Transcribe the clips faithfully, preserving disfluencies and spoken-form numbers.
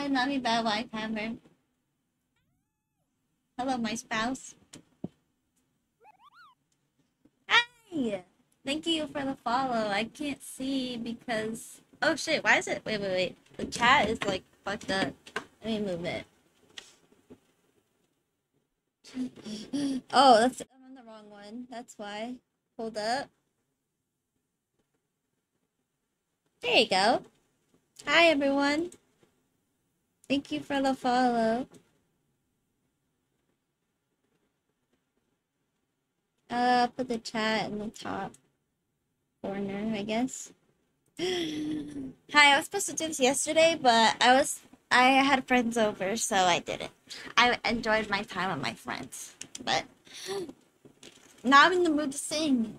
Hi, love you, bad wife hammer. Hello, my spouse. Hi! Thank you for the follow. I can't see because... Oh shit, why is it... Wait, wait, wait. The chat is like fucked up. Let me move it. Oh, that's... I'm on the wrong one. That's why. Hold up. There you go. Hi, everyone. Thank you for the follow. Uh, put the chat in the top corner, I guess. Hi, I was supposed to do this yesterday, but I was I had friends over, so I didn't. I enjoyed my time with my friends, but now I'm in the mood to sing.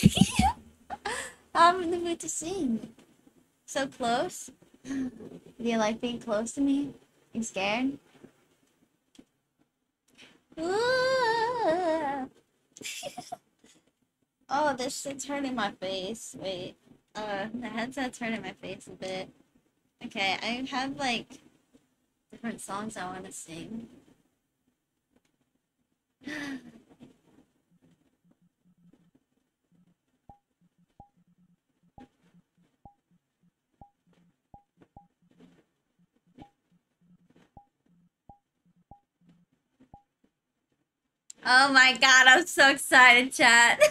I'm in the mood to sing. So close. Do you like being close to me? You scared? Oh, this shit's hurting my face. Wait. Uh, the headset's hurting my face a bit. Okay, I have like different songs I want to sing. Oh my god, I'm so excited, chat.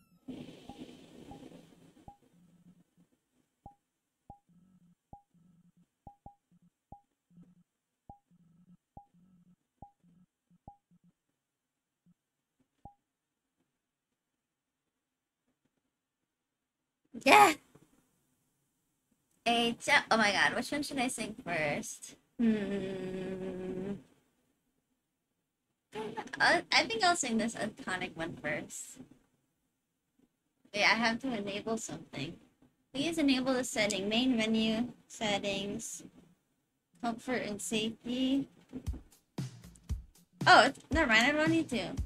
Yeah. A chat. Oh my god, which one should I sing first? Hmm. I, I think I'll sing this iconic one first. Wait, I have to enable something. Please enable the setting. Main menu, settings, comfort and safety. Oh, never mind, I don't need to.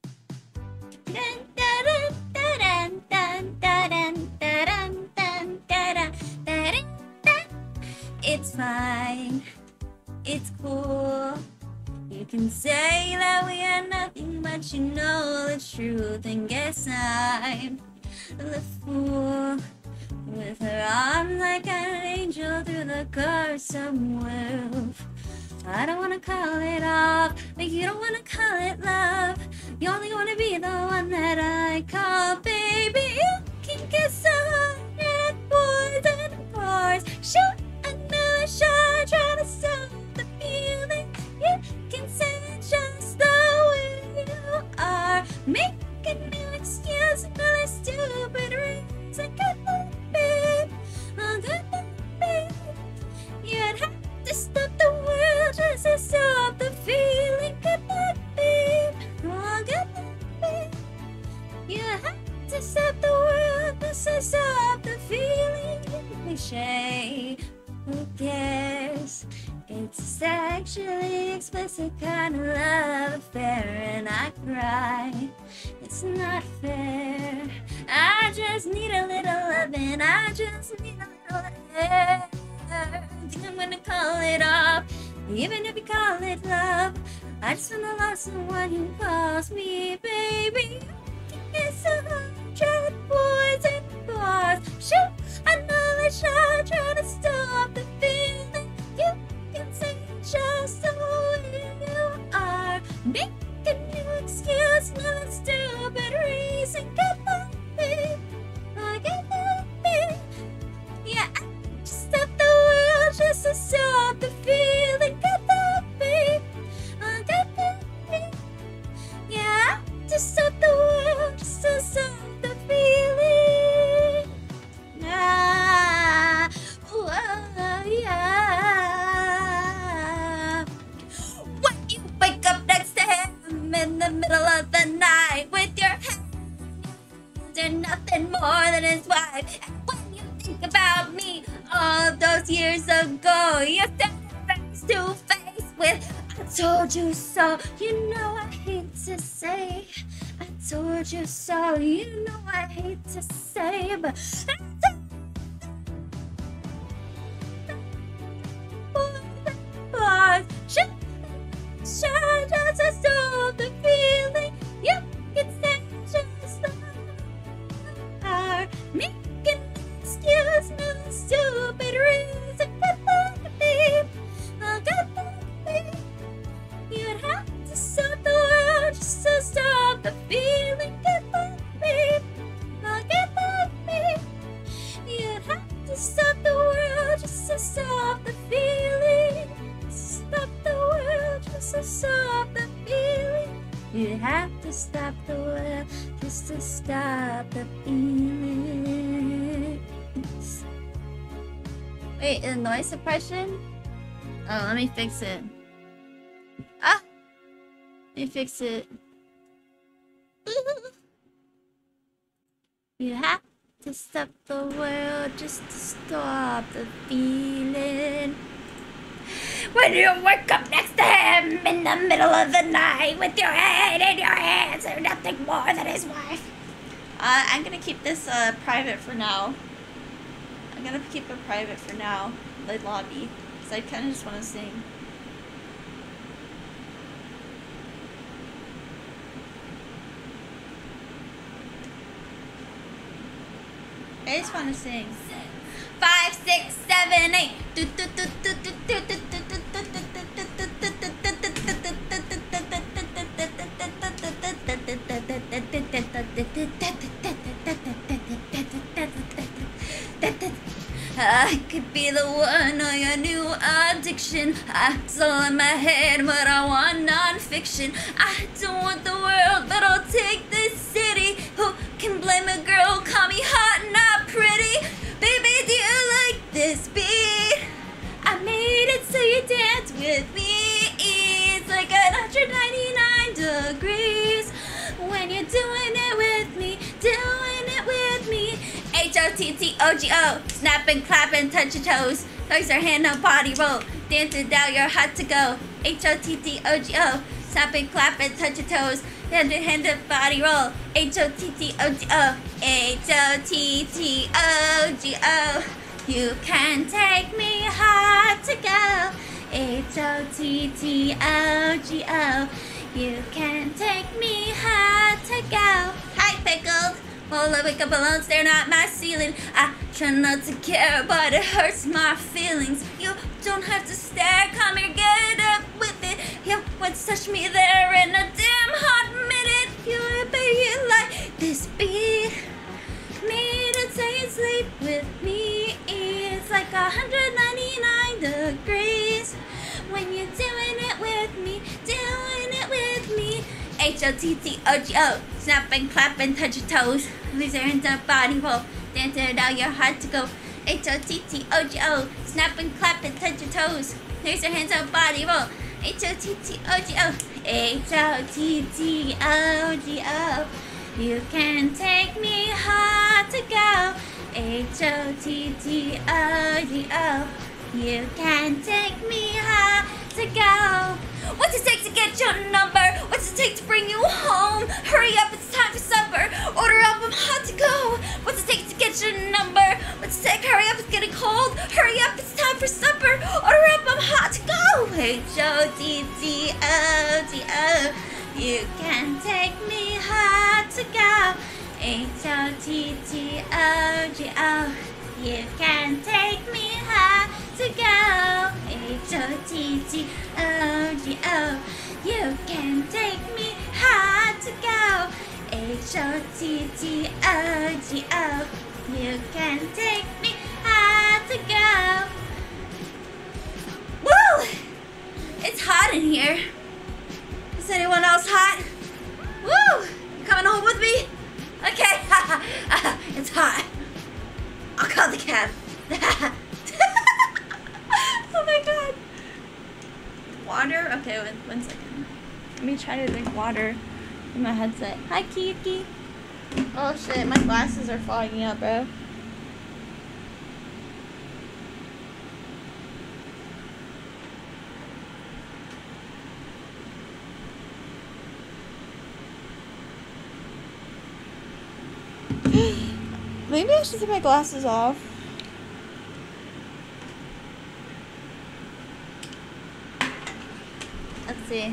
It's fine. It's cool. You can say that we are nothing, but you know the truth. And guess I'm the fool with her arms like an angel through the cumbersome world. I don't wanna call it off, but you don't wanna call it love. You only wanna be the one that I call baby. You can kiss a hundred boys and bars, shoot another shot, try to stop the feeling. You can say it just the way you are, make a new excuse for the stupid reason. Good luck, babe. Oh, good luck, babe. You'd have to stop the world just to stop the feeling. Good luck, babe. Oh, good luck, babe. You have to stop the world just to stop the feeling. Cliche. Who cares? It's a sexually explicit kind of love affair, and I cry. It's not fair. I just need a little loving. I just need a little air. I think I'm gonna call it off, even if you call it love. I just wanna love someone who calls me baby. It's a hundred boys and bars. Shoot another shot, try to stop the feeling. You can say just the way you are. Make a new excuse, another stupid reason. Get luck, babe. Oh, get luck, babe. Yeah, I just stop the world just to stop the feeling. Get luck, babe. Oh, get luck, babe. Yeah, I just stop the world just to stop the feeling. Ah, whoa, yeah. When you wake up next to him in the middle of the night with your hands, you're nothing more than his wife. And when you think about me all those years ago, you're standing face to face with I told you so. You know I hate to say I told you so. You know I hate to say, but You have to stop the world just to stop the feelings. Wait, the noise suppression? Oh, let me fix it. Ah! Let me fix it. You have to stop the world just to stop the feeling. When you wake up next to him in the middle of the night with your head in your hands and nothing more than his wife. Uh, I'm gonna keep this uh, private for now. I'm gonna keep it private for now, the lobby, because I kind of just want to sing. I just want to sing. Five, six, seven, eight. I could be the one or your new addiction. It's all in my head, but I want non-fiction. I don't want the world, but I'll take this city. Who can blame a girl? Call me hot, not pretty. Baby, do you like this beat? I made it so you dance with me. It's like one hundred ninety-nine degrees when you're doing it with me, doing it with me. H O T T O G O, snap and clap and touch your toes. Toes your hand up, body roll, dance it down, you're hot to go. H O T T O G O, snap and clap and touch your toes. Hand your hand up, body roll. H O T T O G O, H O T T O G O. You can take me hard to go. H O T T O G O. You can take me hard to go. Hi, Pickled. Well, I wake up alone, staring at my ceiling. I try not to care, but it hurts my feelings. You don't have to stare, come here, get up with it. You once touched me there in a damn hot minute. You bet you like this beat. Made it so you sleep with me. It's like one hundred ninety-nine degrees when you're doing it with me, doing it with me. H O T T O G O, snap and clap and touch your toes. Lose your hands up, body roll, dance it out, you're hard to go. H O T T O G O, snap and clap and touch your toes. Lose your hands up, body roll. H O T T O G O, H O T T O G O. You can take me hard to go. H O T T O G O. You can take me hard to go. What's it take to get your number? What's it take to bring you home? Hurry up, it's time for supper. Order up, I'm hot to go. What's it take to get your number? What's it take? Hurry up, it's getting cold. Hurry up, it's time for supper. Order up, I'm hot to go. H O T T O T O. You can take me hard to go. H O T T O G O. You can take me hard to go. H O T T O G O. You can take me hard to go. H O T T O G O. You can take me hard to go. Woo! It's hot in here. Is anyone else hot? Woo! You coming home with me? Okay. It's hot. I'll call the cab. Oh my god. Water? Okay, one, one second. Let me try to drink water in my headset. Hi, Kiki. Oh shit, my glasses are fogging up, bro. Maybe I should take my glasses off. Let's see.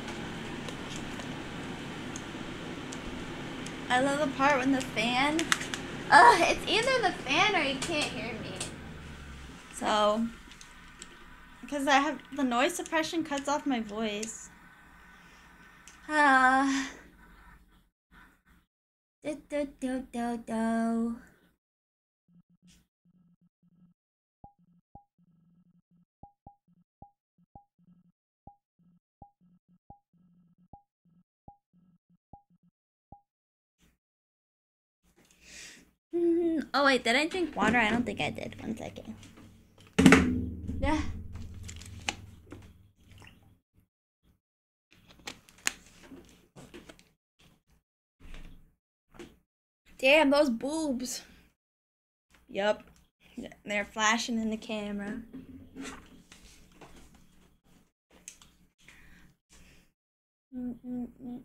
I love the part when the fan... Ugh, it's either the fan or you can't hear me. So... Because I have... The noise suppression cuts off my voice. Ah... Uh, do do do do do. Oh wait, did I drink water? I don't think I did. One second. Yeah. Damn, those boobs. Yup. They're flashing in the camera. Mm-mm-mm.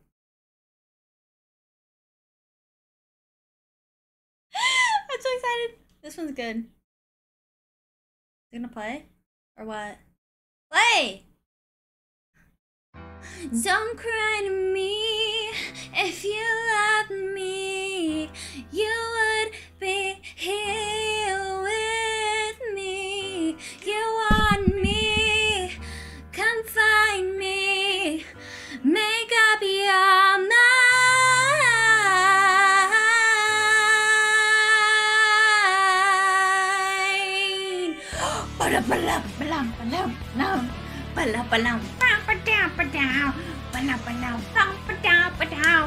I'm so excited. This one's good. Is it gonna play? Or what? Play! Don't cry to me. If you loved me, you would be here with me. You want me, come find me. Make up your mind. Ba-da-ba-lam, ba-lam, ba-lam, ba-lam, ba-lam, ba-lam, ba-da-ba-dow, ba-dow, ba-lam, ba-lam, ba-dow, ba-dow.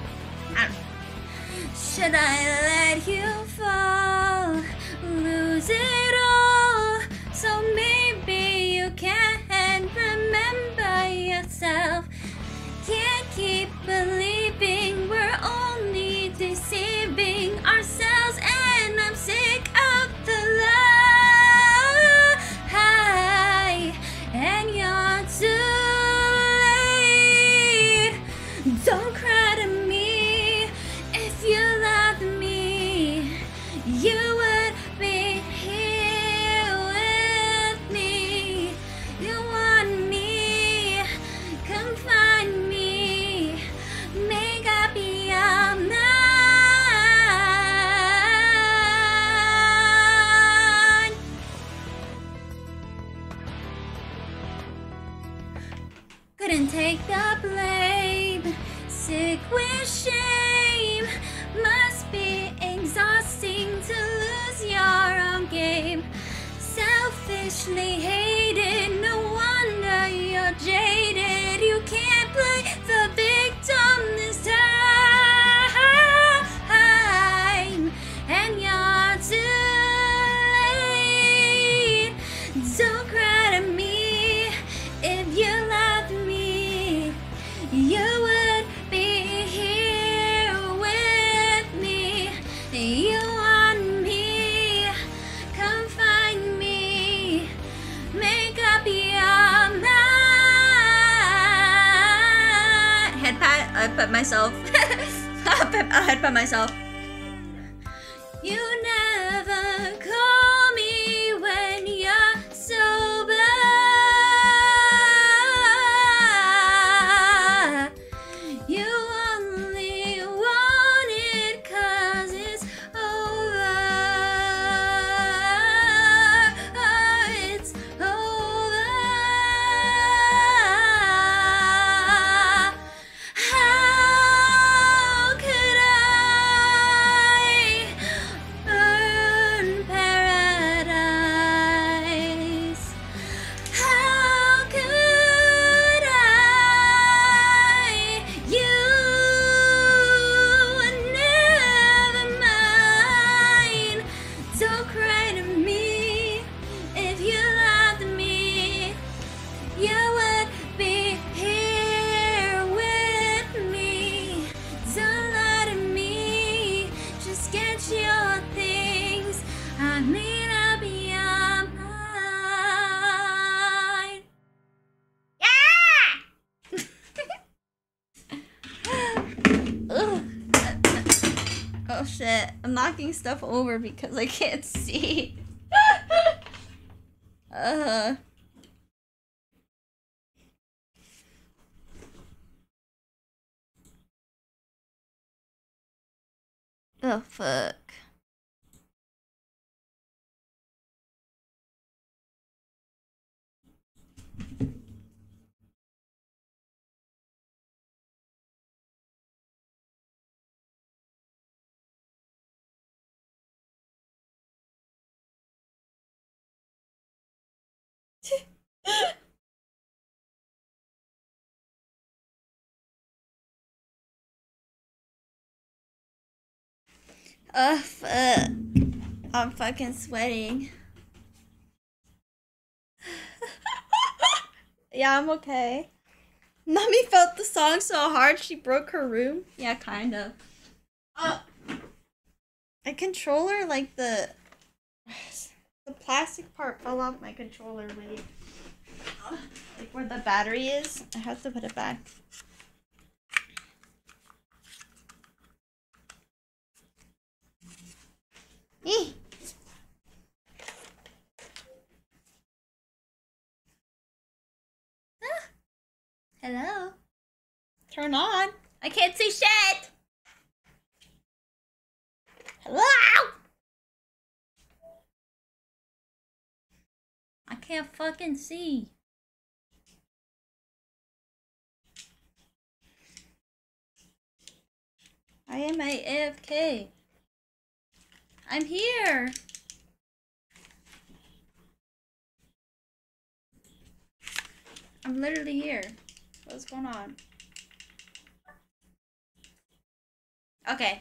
Should I let you fall, lose it all, so maybe you can't remember yourself? Can't keep believing we're only deceiving ourselves, and I'm sick of the lie, and you're too late. Don't cry to me. If you loved me, you would be here with me. You want me, come find me. Make up your mind. Couldn't take the blame, sick with shame. Must be exhausting to lose your own game. Selfishly hated, no wonder you're jaded. You can't play the victim this time, and you're too late. Don't cry to me. If you loved me, you would be here with me. You want me, come find me. Make up your mind. Head pat, I put myself. I put, I head pat myself. You never call me when you're sober. You only want it 'cause it's over. It's over. How could I earn paradise? How could I? You were never mine. Don't cry to me. If you loved me, you would be here with me. Don't lie to me. Just get your things. I made up your mind. Yeah! Ugh. Oh shit, I'm knocking stuff over because I can't see. uh. Oh fuck. Oh fuck. I'm fucking sweating. Yeah, I'm okay. Mommy felt the song so hard she broke her room. Yeah, kind of. Uh, my controller, like the the plastic part fell off my controller. Wait, uh, like where the battery is. I have to put it back. Eeh. Ah. Hello. Turn on. I can't see shit. Hello. I can't fucking see. I am a AFK. I'm here. I'm literally here. What's going on? Okay.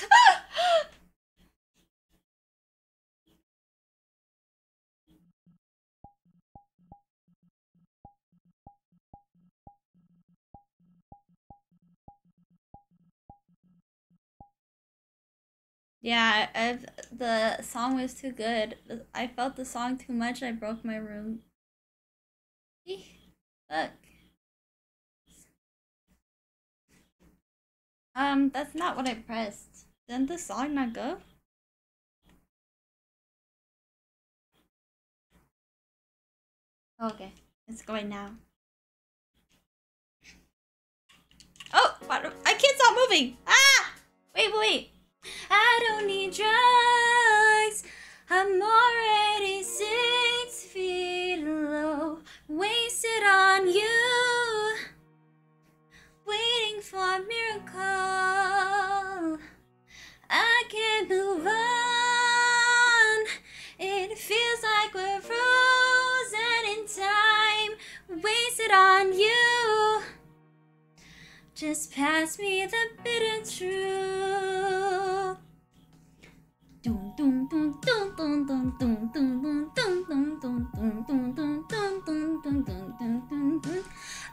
Yeah, I've, the song was too good. I felt the song too much. I broke my room. Eeh, fuck. Um, that's not what I pressed. Didn't the song not go? Okay, it's going now. Oh, I can't stop moving. Ah! Wait, wait. I don't need drugs. I'm already six feet low, wasted on you, waiting for a miracle. I can't move on. It feels like we're frozen in time, wasted on you. Just pass me the bitter truth. Dun dun dun dun dun dun dun dun dun dun dun dun dun dun dun dun dun dun dun dun.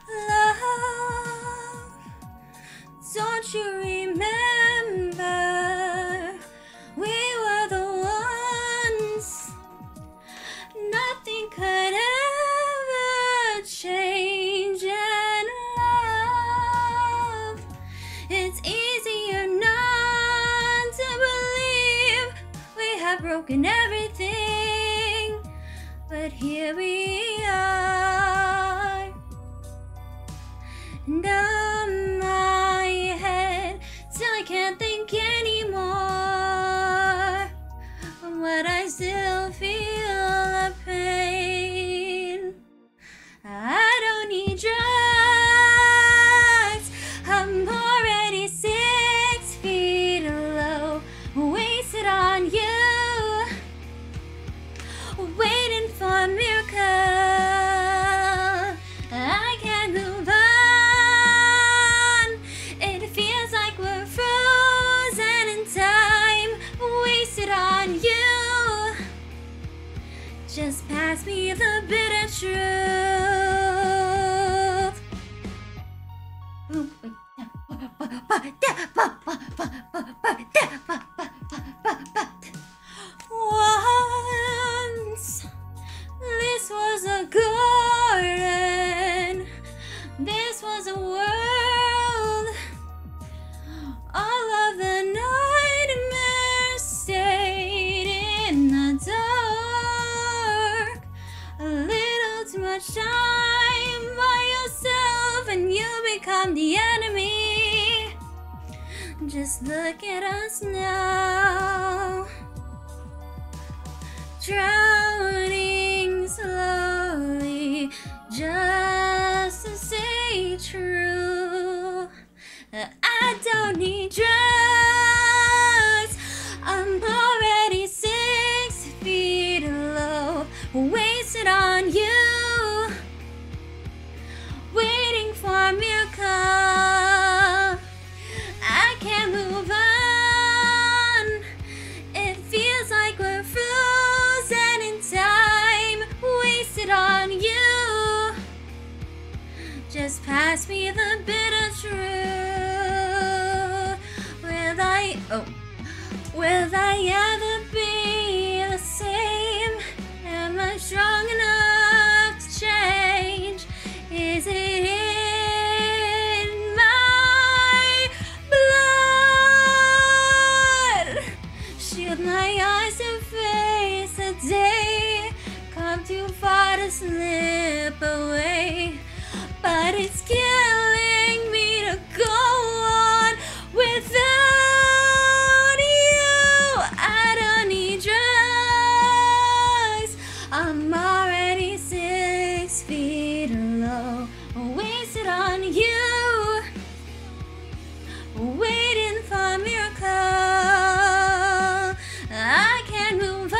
Love, don't you remember we were the ones? Nothing could ever change, and love, it's easier not to believe we have broken everything, but here we are. Numb my head till I can't think anymore, but I still feel the pain. I don't need drugs. I'm already six feet low, wasted on you, waiting for a miracle. I can't move on. It feels like we're frozen in time, wasted on you. Just pass me the bitter truth. Once this was a garden, this was a world. All of the nightmares stayed in the dark. A little too much time by yourself and you become the enemy. Just look at us now, drowning slowly, just to stay true. I don't need drugs. I'm already six feet low, wasted on you, waiting for a miracle. I can't move on. It feels like we're Just pass me the bitter truth. Will I, oh, will I ever be the same? Am I strong enough to change? Is it in my blood? Shield my eyes and face the day. Come too far to slip away. But it's killing me to go on without you. I don't need drugs. I'm already six feet low, wasted on you, waiting for a miracle. I can't move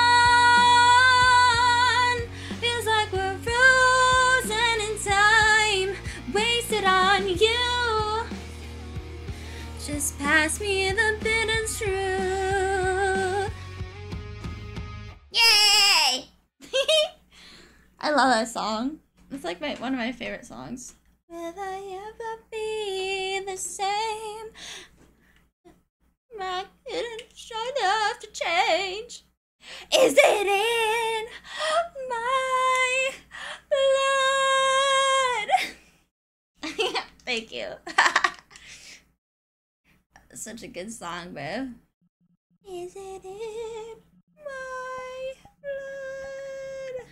on. Feels like we're frozen in time, wasted on you. Just pass me the bitter truth. Yay! I love that song. It's like my one of my favorite songs. Will I ever be the same? I couldn't try enough to change. Is it in my blood? Thank you. Such a good song, bro. Is it in my blood?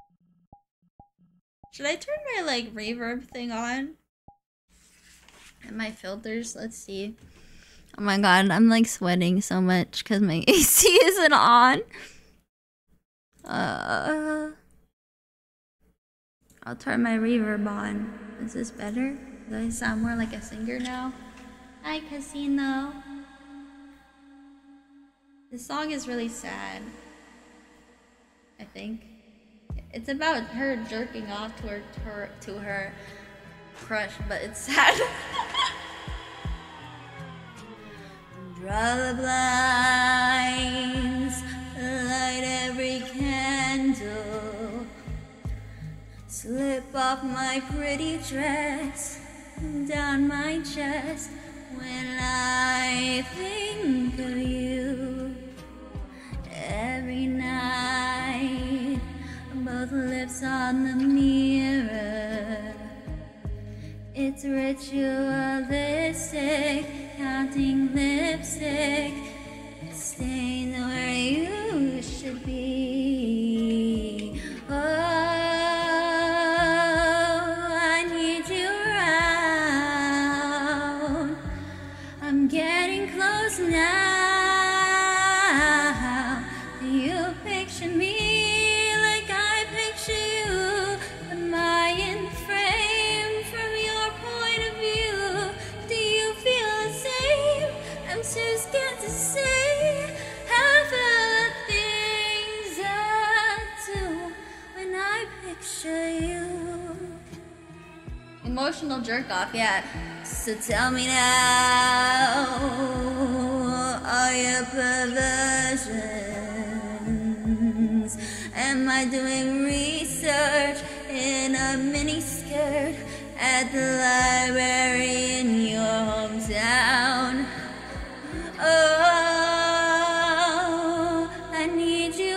Should I turn my like reverb thing on? And my filters, let's see. Oh my god, I'm like sweating so much because my A C isn't on. Uh, I'll turn my reverb on. Is this better? Do I sound more like a singer now? Hi, Casino. This song is really sad, I think. It's about her jerking off to her, to her, to her crush, but it's sad. Draw the blinds, light every candle, slip off my pretty dress, down my chest. When I think of you, every night, both lips on the mirror, it's ritualistic, counting lipstick, staying where you should be. Oh, I need you around. I'm getting close now. You picture me like I picture you. Am I in the frame from your point of view? Do you feel the same? I'm too scared to say half of the things I do when I picture you. Emotional jerk off, yeah. So tell me now, are your perversions? Am I doing research in a mini skirt at the library in your hometown? Oh, I need you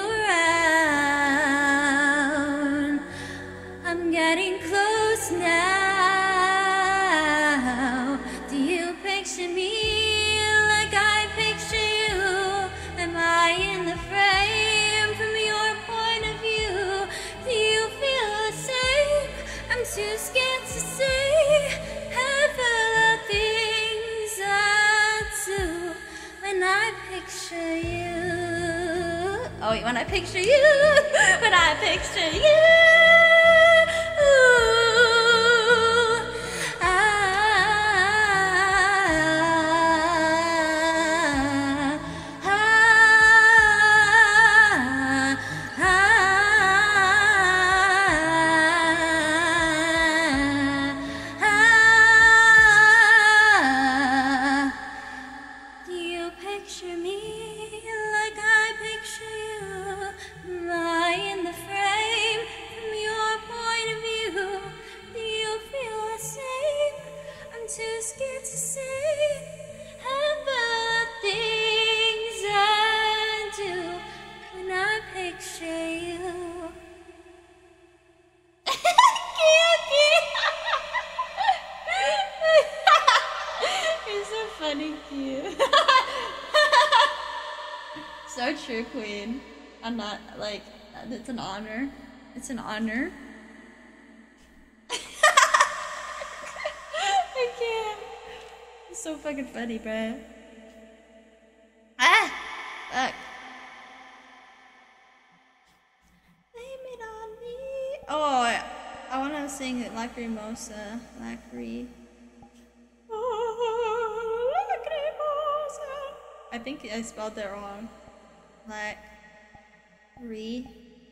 around. I'm getting close now. Do you picture me like I picture you? Am I in the frame from your point of view? Do you feel the same? I'm too scared to say half of the things I do when I picture you. Oh wait, when I picture you, when I picture you. Ooh, ah, ah, ah, ah. Do you picture me like I picture you? Am I in the frame from your so true, Queen. I'm not, like, it's an honor. It's an honor. I can't. It's so fucking funny, bruh. Ah! Fuck. Blame it on me. Oh, I, I want to sing Lacrimosa. Lacry. Oh, Lacrimosa. I think I spelled that wrong. Lac. Re.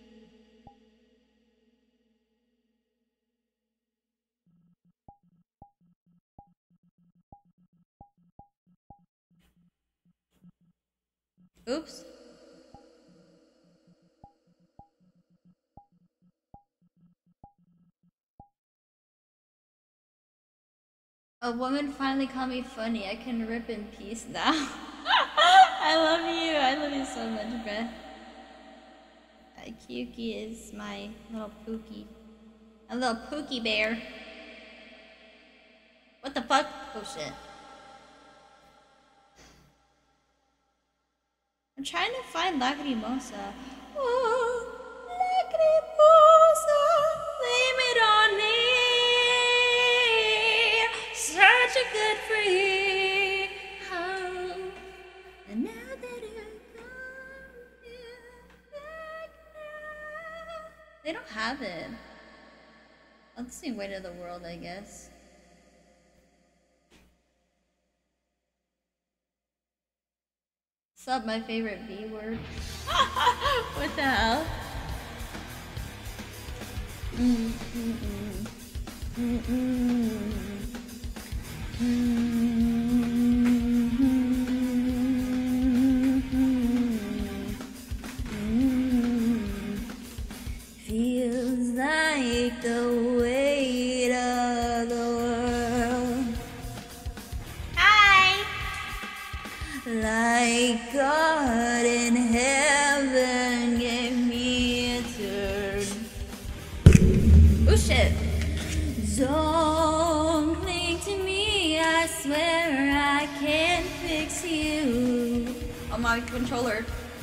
Oops. A woman finally called me funny. I can rip in peace now. I love you. I love you so much, bruh. Uh, Kyuki is my little Pookie. A little Pookie bear. What the fuck? Oh shit. I'm trying to find Lacrimosa. Oh, Lacrimosa, blame it on me. Such a good free. Oh, and now that you're gone, you're back now. They don't have it. Let's sing Weight of the World, I guess. What's up, my favorite B word? What the hell? Mm, mm, mm. Mm, mm, mm, mm. Feels like the weight of the world. Hi! Like God in heaven gave me a turn. Oh shit. Don't cling to me, I swear I can't fix you. Oh, my controller.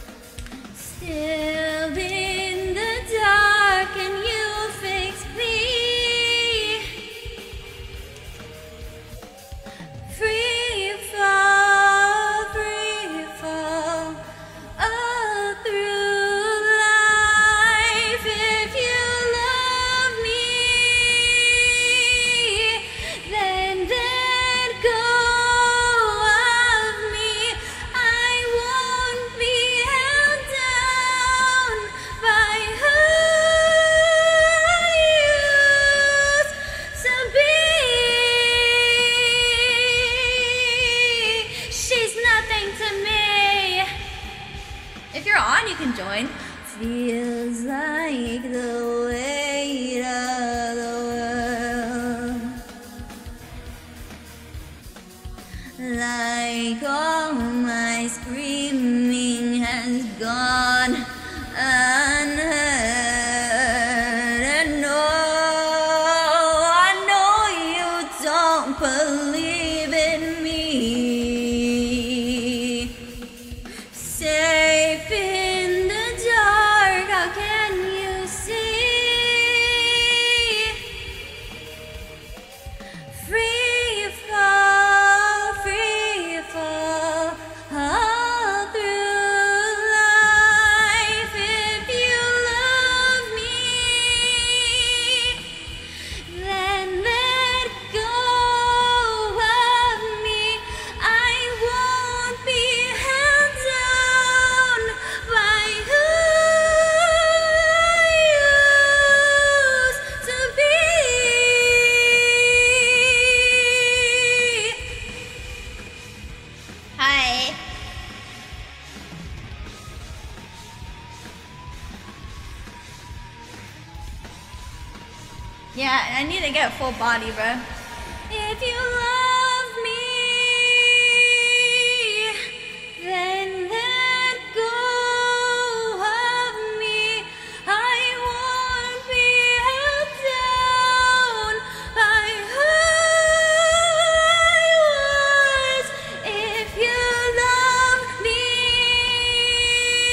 Still in the dark and you fix me. Free fall, free fall, all through life. If you love me, then let go of me. I won't be held down by who I used to be. She's nothing to me. If you're on, you can join. Feels like the weight of the world. Like all my screaming has gone unheard. And no, I know you don't believe in me. Safe in the dark, how can you see? Free fall, free fall, all through life. If you love me, then let go of me. I won't be held down by who I used to be. Hi. Yeah, I need to get full body, bro. If you love me, then let go of me. I won't be held down by who I was. If you love me,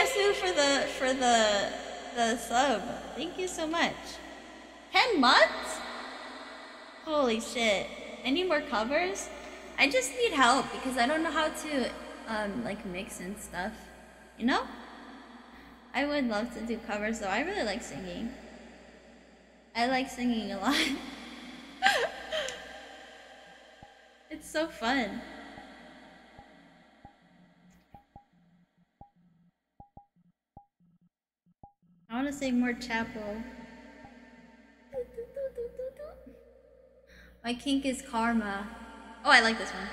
Yasu, for the for the the sub. Thank you so much. Ten months? Holy shit! I need more covers. I just need help because I don't know how to um like mix and stuff. You know? I would love to do covers though. I really like singing. I like singing a lot. It's so fun. I want to sing more Chapel. My kink is karma. Oh, I like this one.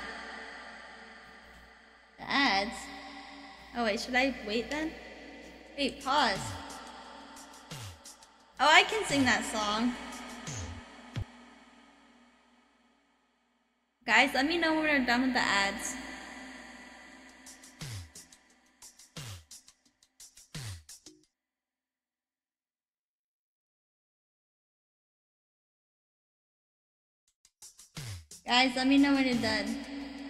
The ads. Oh wait, should I wait then? Wait, pause. Oh, I can sing that song. Guys, let me know when we're done with the ads. Guys, let me know when you're done.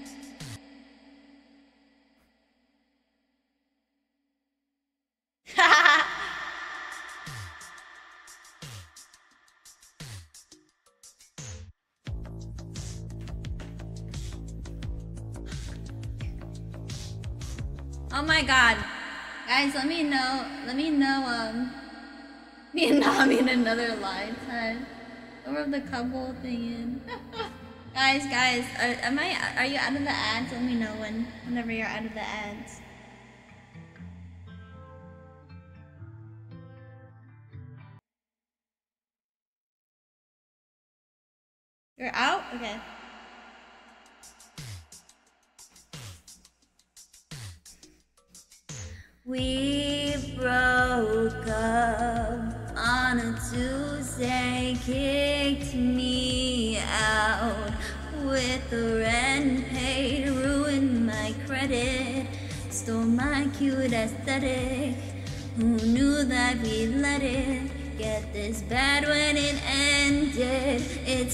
Oh my god. Guys, let me know, let me know, um, me and Nami in another lifetime. Don't rub the couple thing in. Guys, guys, are, am I, are you out of the ads? Let me know when, whenever you're out of the ads. You're out? Okay. We broke up on a Tuesday, kicked me out with the rent paid, ruined my credit, stole my cute aesthetic. Who knew that we'd let it get this bad when it ended? It's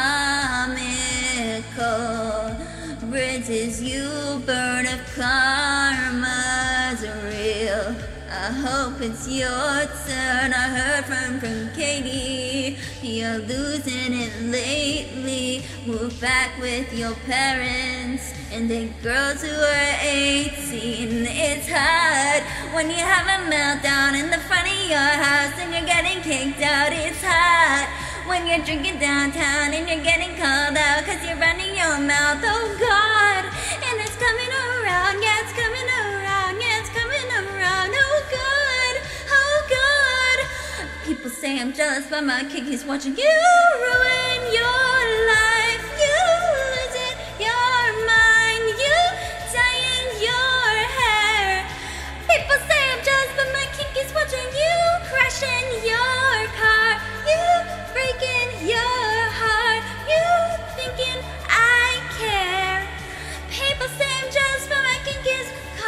comical. Bridges you burn if karma's real. I hope it's your turn. I heard from, from Katie, you're losing it lately. Move back with your parents and the girls who are eighteen. It's hard when you have a meltdown in the front of your house and you're getting kicked out. It's hard when you're drinking downtown and you're getting called out cause you're running your mouth. Oh God, and it's coming around, yeah, it's coming around, yeah, it's coming around. Oh God, oh God. People say I'm jealous but my kid keeps watching you ruin your life. You losing your mind, you dyeing your hair. People say I'm jealous but my kid keeps watching you crashing your car. You breaking your heart, you thinking I care. People say I'm jealous but my kink is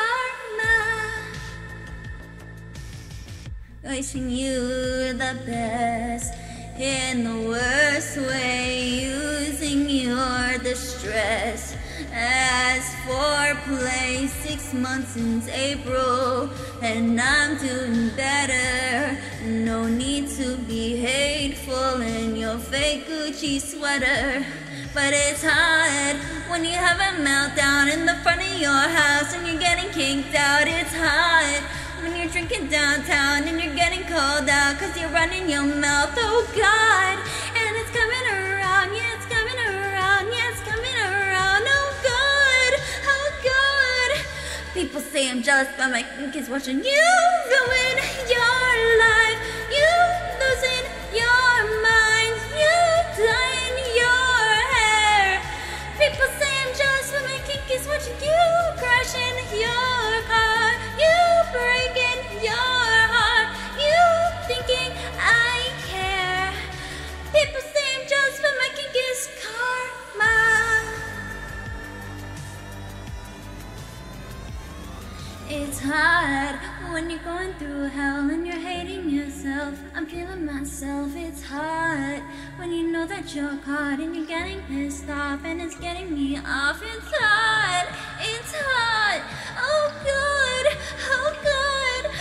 karma. Wishing you the best in the worst way, using your distress as foreplay. Six months since April and I'm doing better. No need to be hateful in your fake Gucci sweater. But it's hard when you have a meltdown in the front of your house and you're getting kicked out. It's hard when you're drinking downtown and you're getting called out cause you're running your mouth. Oh God, and it's coming around, yeah, it's coming around, yeah, it's coming around. Oh God, oh God. People say I'm jealous but my kids watching you ruin your life. You losing your mind, you dyeing your hair. People say I'm jealous but my kink is watching you crashing your car. You breaking your heart, you thinking I care. People say I'm jealous but my kink is karma. It's hard when you're going through hell and you're hating yourself. I'm feeling myself. It's hard when you know that you're caught and you're getting pissed off and it's getting me off. It's hard, it's hard. Oh God, oh God,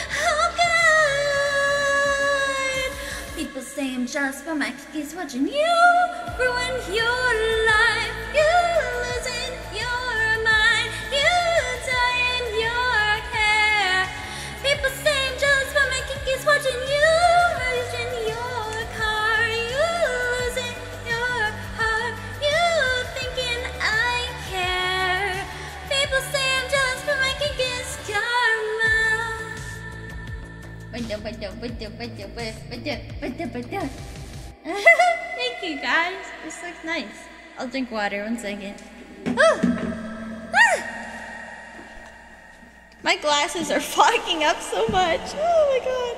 just by my cookies watching you ruin your life. You losing your mind. You dying your hair. People say I'm just by my cookies watching you losing your car. You losing your heart. You thinking I care. People say I'm just by my cookies karma. Thank you guys. This looks nice. I'll drink water one second. My glasses are fogging up so much. Oh my god.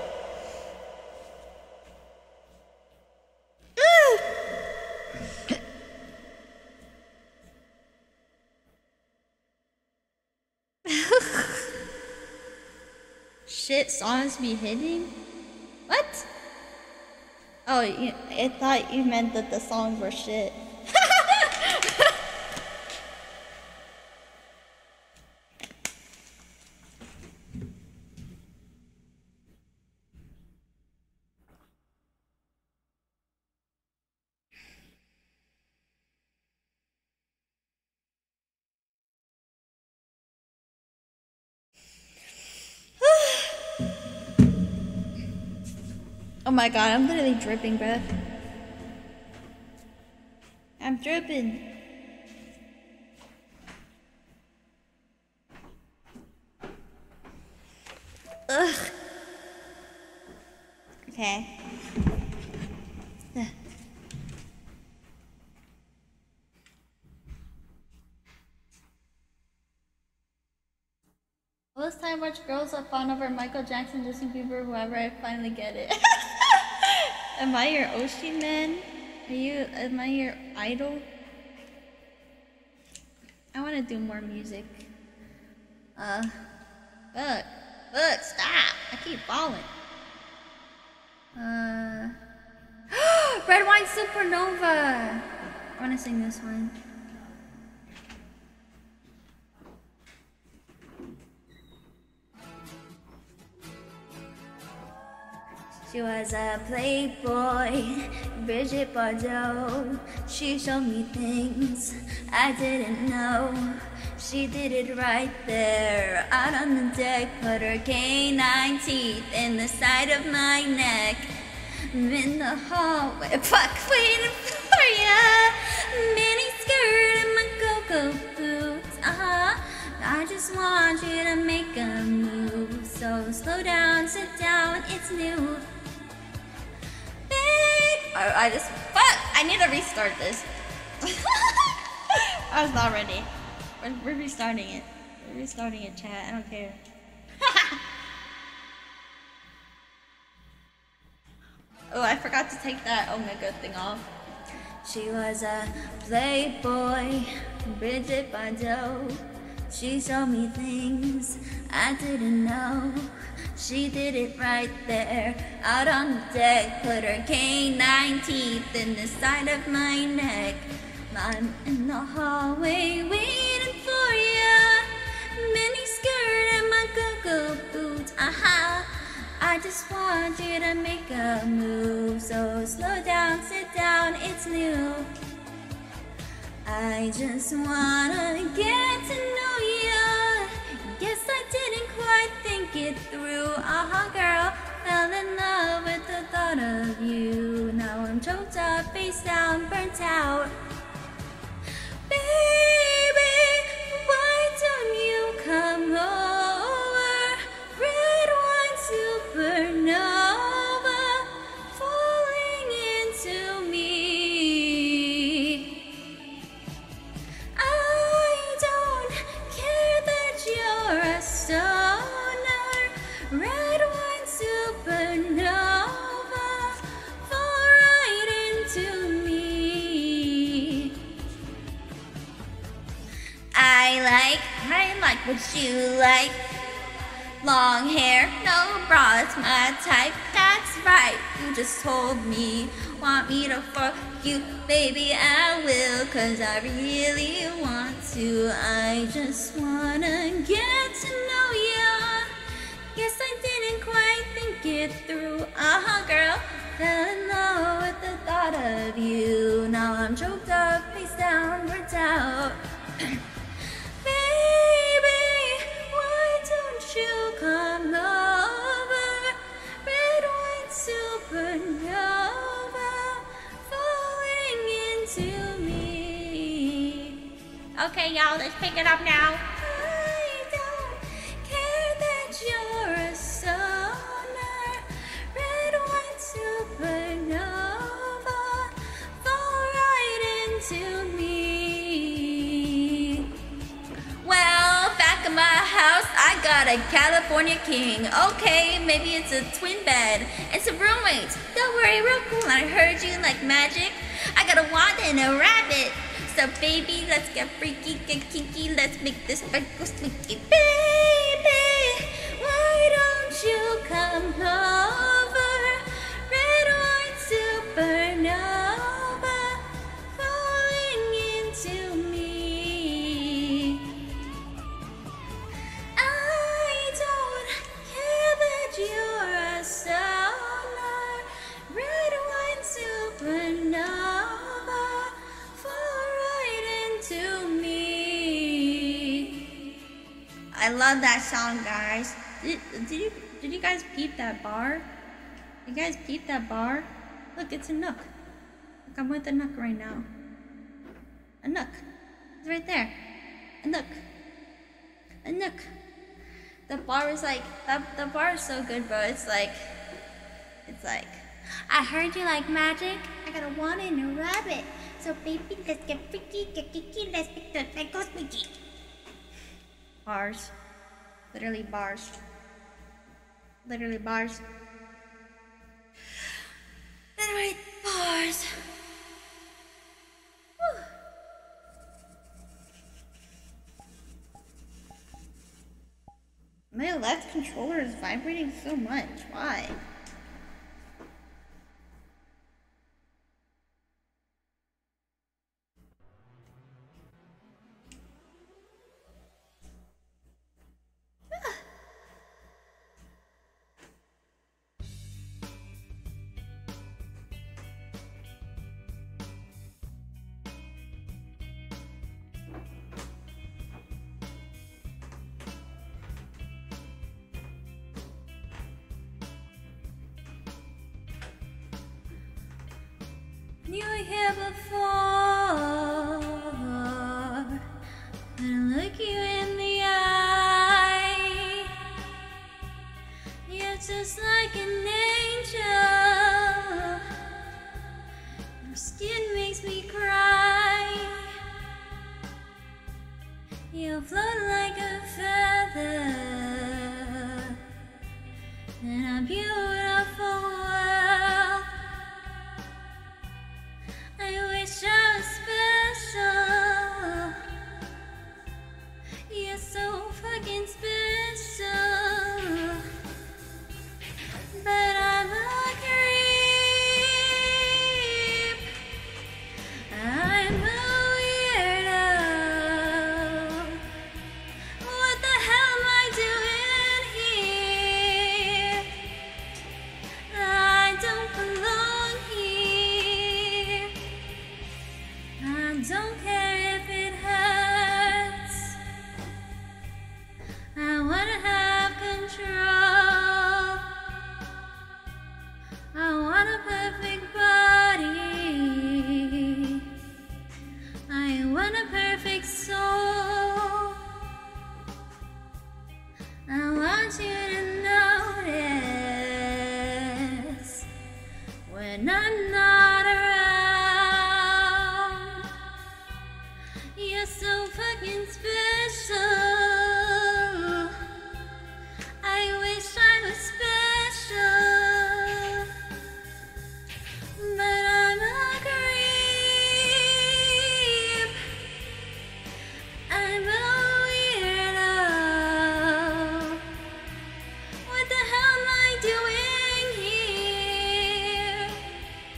Shit, songs be hitting? What? Oh, you, I thought you meant that the songs were shit. Oh my god, I'm literally dripping, bruh. I'm dripping. Ugh. Okay. Ugh. All this time watch girls are fond over Michael Jackson, Justin Bieber, whoever. I finally get it. Am I your Oshi man? Are you, am I your idol? I want to do more music. Uh, look, look, stop. I keep falling. Uh, Red Wine Supernova. I want to sing this one. She was a playboy, Bridget Bardot. She showed me things I didn't know. She did it right there, out on the deck. Put her canine teeth in the side of my neck. I'm in the hallway, fuck, waiting for ya. Mini skirt and my go-go boots, uh-huh. I just want you to make a move. So slow down, sit down, it's new. I, I just, fuck, I need to restart this. I was not ready. We're, we're restarting it. We're restarting it, chat, I don't care. Oh, I forgot to take that Omega thing off. She was a playboy, Bridget Bardot. She showed me things I didn't know. She did it right there, out on the deck. Put her canine teeth in the side of my neck. I'm in the hallway waiting for ya. Mini skirt and my go-go boots, aha. I just want you to make a move. So slow down, sit down, it's new. I just wanna get to know ya. Guess I didn't quite think it through. Uh-huh, girl, fell in love with the thought of you. Now I'm choked up, face down, burnt out. Baby, why don't you come over? Red wine supernova, falling into me. I don't care that you're a stoner. Red wine supernova, fall right into me. I like, I like what you like. Long hair, no bra, it's my type. That's right, you just told me. Want me to fuck you, baby, I will. Cause I really want to. I just wanna get to know ya. Guess I didn't quite think it through. Uh-huh, girl, fell in love with of you. Now I'm choked up, face down, words out. Baby, why don't you come over? Red wine supernova falling into me. Okay, y'all, let's pick it up now. I don't care that you're a sonar. Red wine supernova fall right into me. Well, back in my house, I got a California king. Okay, maybe it's a twin bed and some roommates. Don't worry, real cool. I heard you like magic. I got a wand and a rabbit. So baby, let's get freaky, get kinky. Let's make this bed go squeaky. Baby, why don't you come over? Red wine supernova falling into me. I don't care that you're a sonar. Red wine supernova fall right into me. I love that song, guys. Did, did you did you guys peep that bar? You guys peep that bar? Look, it's a nook. Look, I'm with a nook right now. A nook. It's right there. A nook. A nook. The bar is like, that, the bar is so good, bro. It's like, it's like, I heard you like magic. I got a wand and a rabbit. So baby, let's get freaky, get geeky. Let's make the bed go squeaky. Bars. Literally bars. Literally bars. Literally bars. Whew. My left controller is vibrating so much. Why? You were here before, when I look you in the eye, you're just like an angel. Your skin makes me cry. You float like a feather in a beautiful world. I wish I was special. You're so fucking special. But I'm a creep. I'm a weirdo. What the hell am I doing here? I don't belong here. I don't care if it hurts. I wanna have control. I want a perfect body. I want a perfect soul. I want you to notice when I'm not around. You're so fucking special. I wish I was special. But I'm a creep. I'm a weirdo. What the hell am I doing here?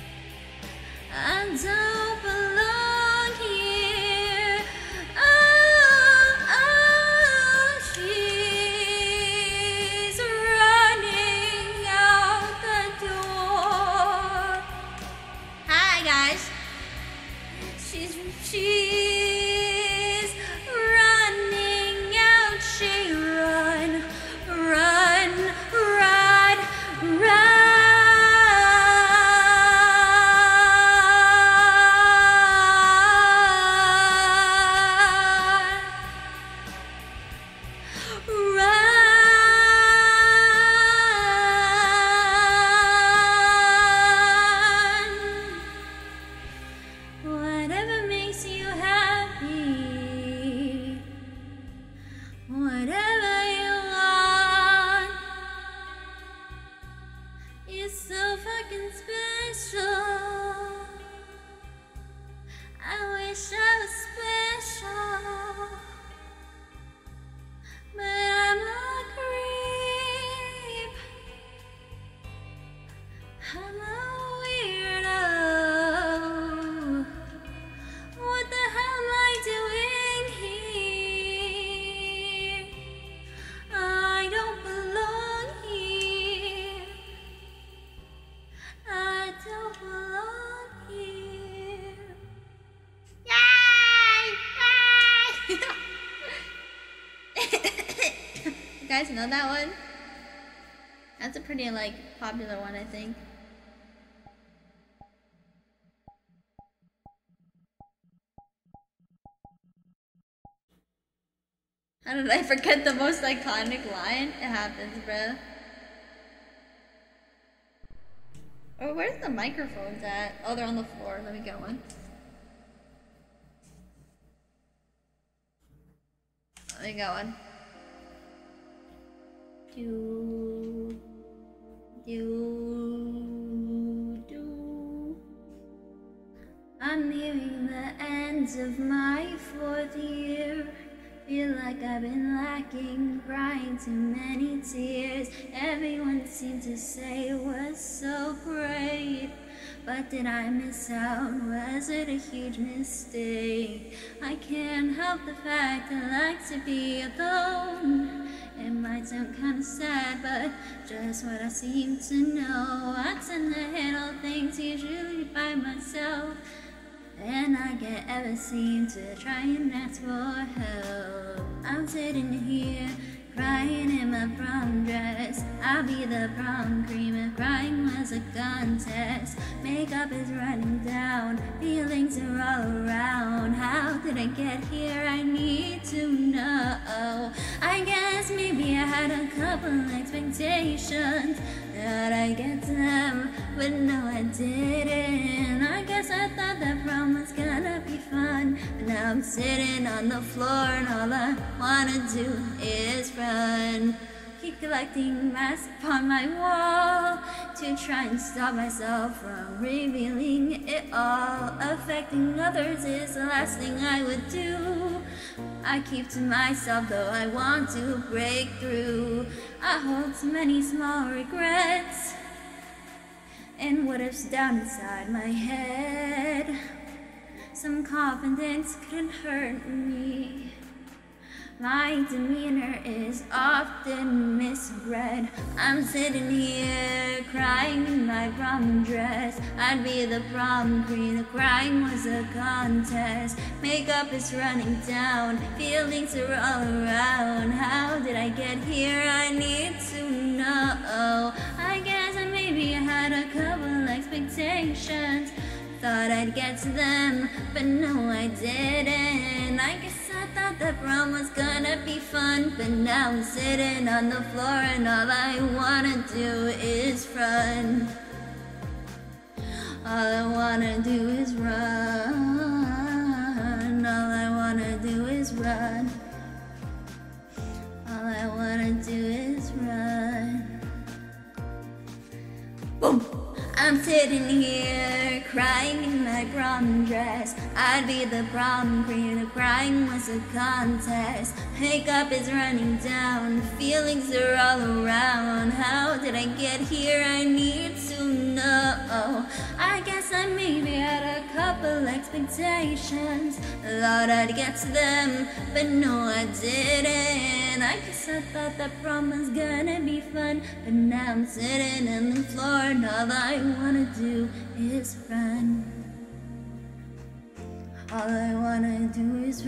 something special. I wish I was special, but I'm a creep. I'm a weirdo. What the hell am I doing here? I don't belong here. I don't belong here. Yay! Yay! You guys know that one? That's a pretty, like, popular one, I think. How did I forget the most iconic line? It happens, bruh. Oh, where's the microphones at? Oh, they're on the floor. Let me get one. Let me get one. Do, do, do. I'm nearing the ends of my fourth year. Feel like I've been lacking, crying too many tears. Everyone seemed to say it was so great, but did I miss out? Was it a huge mistake? I can't help the fact I like to be alone. It might sound kinda sad, but just what I seem to know. I tend to handle things usually by myself, and I can't ever seem to try and ask for help. I'm sitting here, crying in my prom dress. I'll be the prom queen if crying was a contest. Makeup is running down, feelings are all around. How did I get here? I need to know. I guess maybe I had a couple expectations, thought I'd get to them, but no I didn't. I guess I thought that prom was gonna be fun, but now I'm sitting on the floor and all I wanna do is run. Keep collecting masks upon my wall to try and stop myself from revealing it all. Affecting others is the last thing I would do. I keep to myself though I want to break through. I hold so many small regrets and what ifs down inside my head. Some confidence couldn't hurt me. My demeanor is often misread. I'm sitting here crying in my prom dress. I'd be the prom queen, the crying was a contest. Makeup is running down, feelings are all around. How did I get here? I need to know. I guess I maybe had a couple expectations, thought I'd get to them, but no I didn't. I guess I thought that prom was gonna be fun, but now I'm sitting on the floor and all I wanna do is run. All I wanna do is run. All I wanna do is run. All I wanna do is run. Boom! I'm sitting here crying in my prom dress. I'd be the prom queen, the crying was a contest. Makeup is running down, feelings are all around. How did I get here? I need to know. I guess I maybe had a couple expectations, thought I'd get to them, but no I didn't. I guess I thought that prom was gonna be fun, but now I'm sitting on the floor and all I wanna do is run. All I wanna do is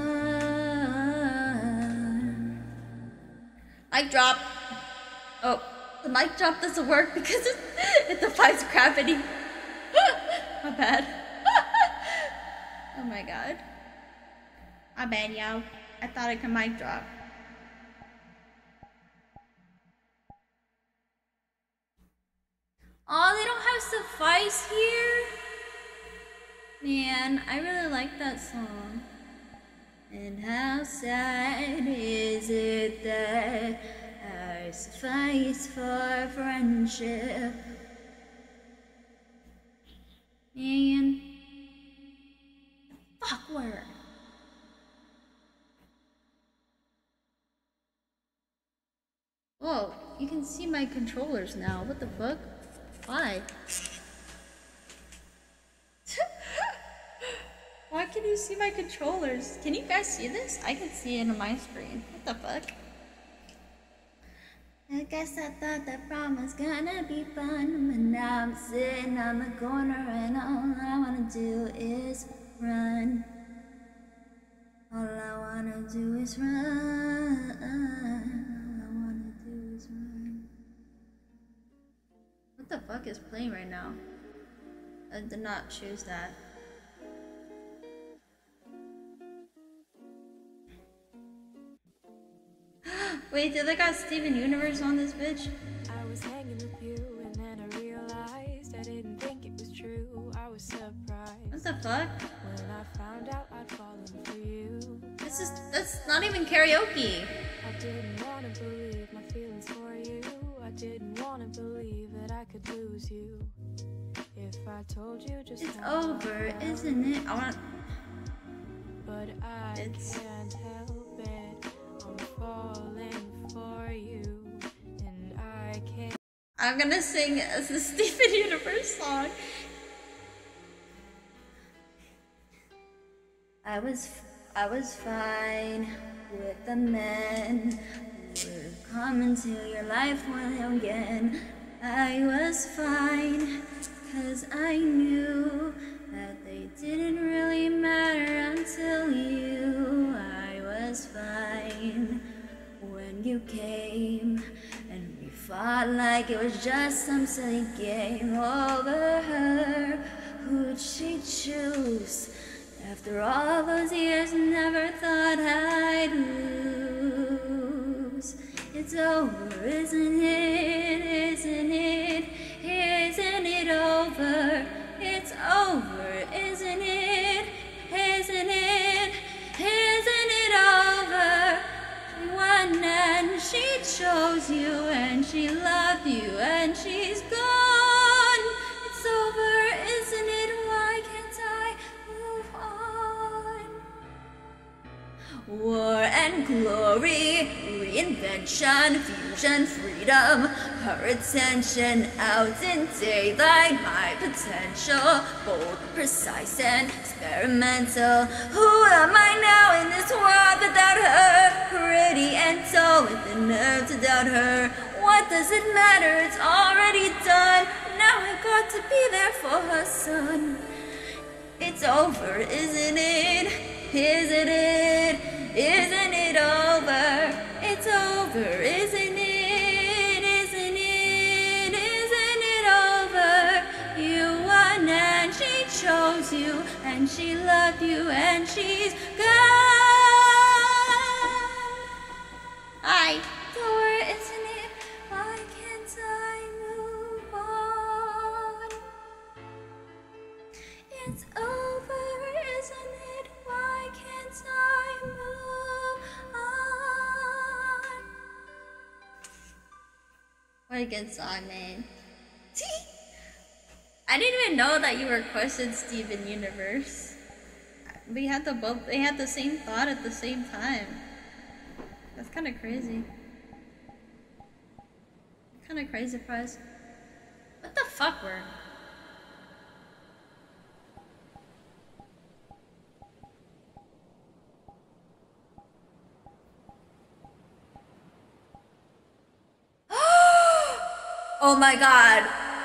run. Mic drop. Oh, the mic drop doesn't work because it, it defies gravity. My bad. Oh my god. My bad, y'all. I thought I could mic drop. Oh, they don't have Suffice here? Man, I really like that song. And how sad is it that I suffice for friendship? And fuck where? Whoa, you can see my controllers now. What the fuck? Why? Why can you see my controllers? Can you guys see this? I can see it on my screen. What the fuck? I guess I thought that prom was gonna be fun, but now I'm sitting on the corner and all I wanna do is run. All I wanna do is run. All I wanna do is run. What the fuck is playing right now? I did not choose that. Wait, did they got Steven Universe on this bitch? I was hanging with you and then I realized I didn't think it was true. I was surprised. What the fuck? When I found out I'd fallen for you. This is that's not even karaoke. I didn't want to believe my feelings for you. I didn't want to believe that I could lose you. If I told you just It's how over, I felt. isn't it? I want. But I It's- can't help it. I'm falling for you, and I can't. I'm gonna sing the Steven Universe song. I was, I was fine with the men who would come into your life once again. I was fine, cause I knew that they didn't really matter until you. I was fine when you came, and we fought like it was just some silly game over her. Who'd she choose? After all those years, never thought I'd lose. It's over, isn't it? Isn't it? Isn't it over? It's over, isn't it? Isn't it? Isn't it over? She won and she chose you and she loved you and she's gone. It's over, isn't it? Why can't I move on? War and glory, reinvention, fusion, freedom, her attention out in daylight, my potential, bold, precise, and experimental. Who am I now in this world without her? Pretty and tall with the nerve to doubt her. What does it matter? It's already done. Now I got to be there for her son. It's over, isn't it? Isn't it? Isn't it over? It's over, isn't it? Isn't it? Isn't it over? You won and she chose you and she loved you and she's gone. I adore, isn't it? Why can't I move on? It's over, isn't it? Why can't I move on? What against I, man? I didn't even know that you requested Steven Universe. We had the both. They had the same thought at the same time. That's kind of crazy. Kind of crazy, prize. What the fuck, were? Oh my god.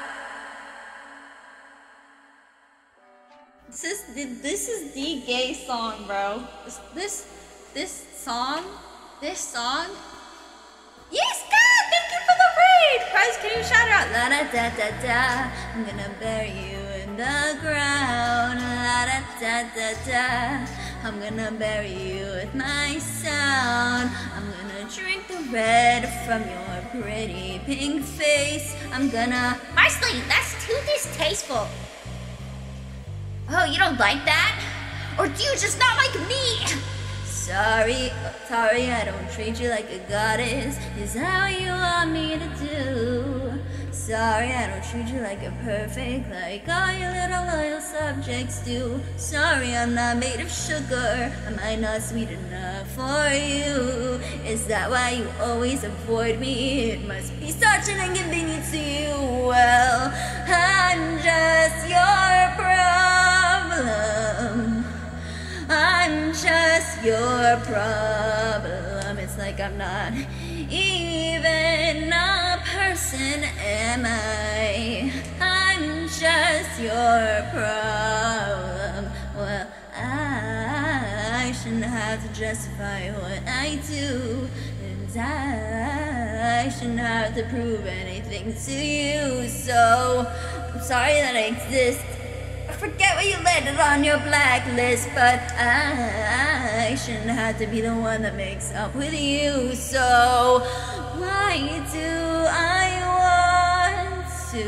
This is the, this is the gay song, bro. This this this song, this song. Yes, God, thank you for the raid. Guys, can you shout out? La da da da da. I'm gonna bury you in the ground. La da da da da. I'm gonna bury you with my sound. I'm gonna drink the red from your pretty pink face. I'm gonna... Marsley, that's too distasteful. Oh, you don't like that? Or do you just not like me? Sorry, sorry, I don't treat you like a goddess. Is that what you want me to do? Sorry, I don't treat you like a perfect, like all your little loyal subjects do. Sorry, I'm not made of sugar. Am I not sweet enough for you? Is that why you always avoid me? It must be such an inconvenience to you. Well, I'm just your problem. I'm just your problem. It's like I'm not even a person, am I? I'm just your problem. Well, I shouldn't have to justify what I do, and I shouldn't have to prove anything to you. So I'm sorry that I exist. I forget what you landed on your blacklist, but I shouldn't have to be the one that makes up with you. So why do I want to?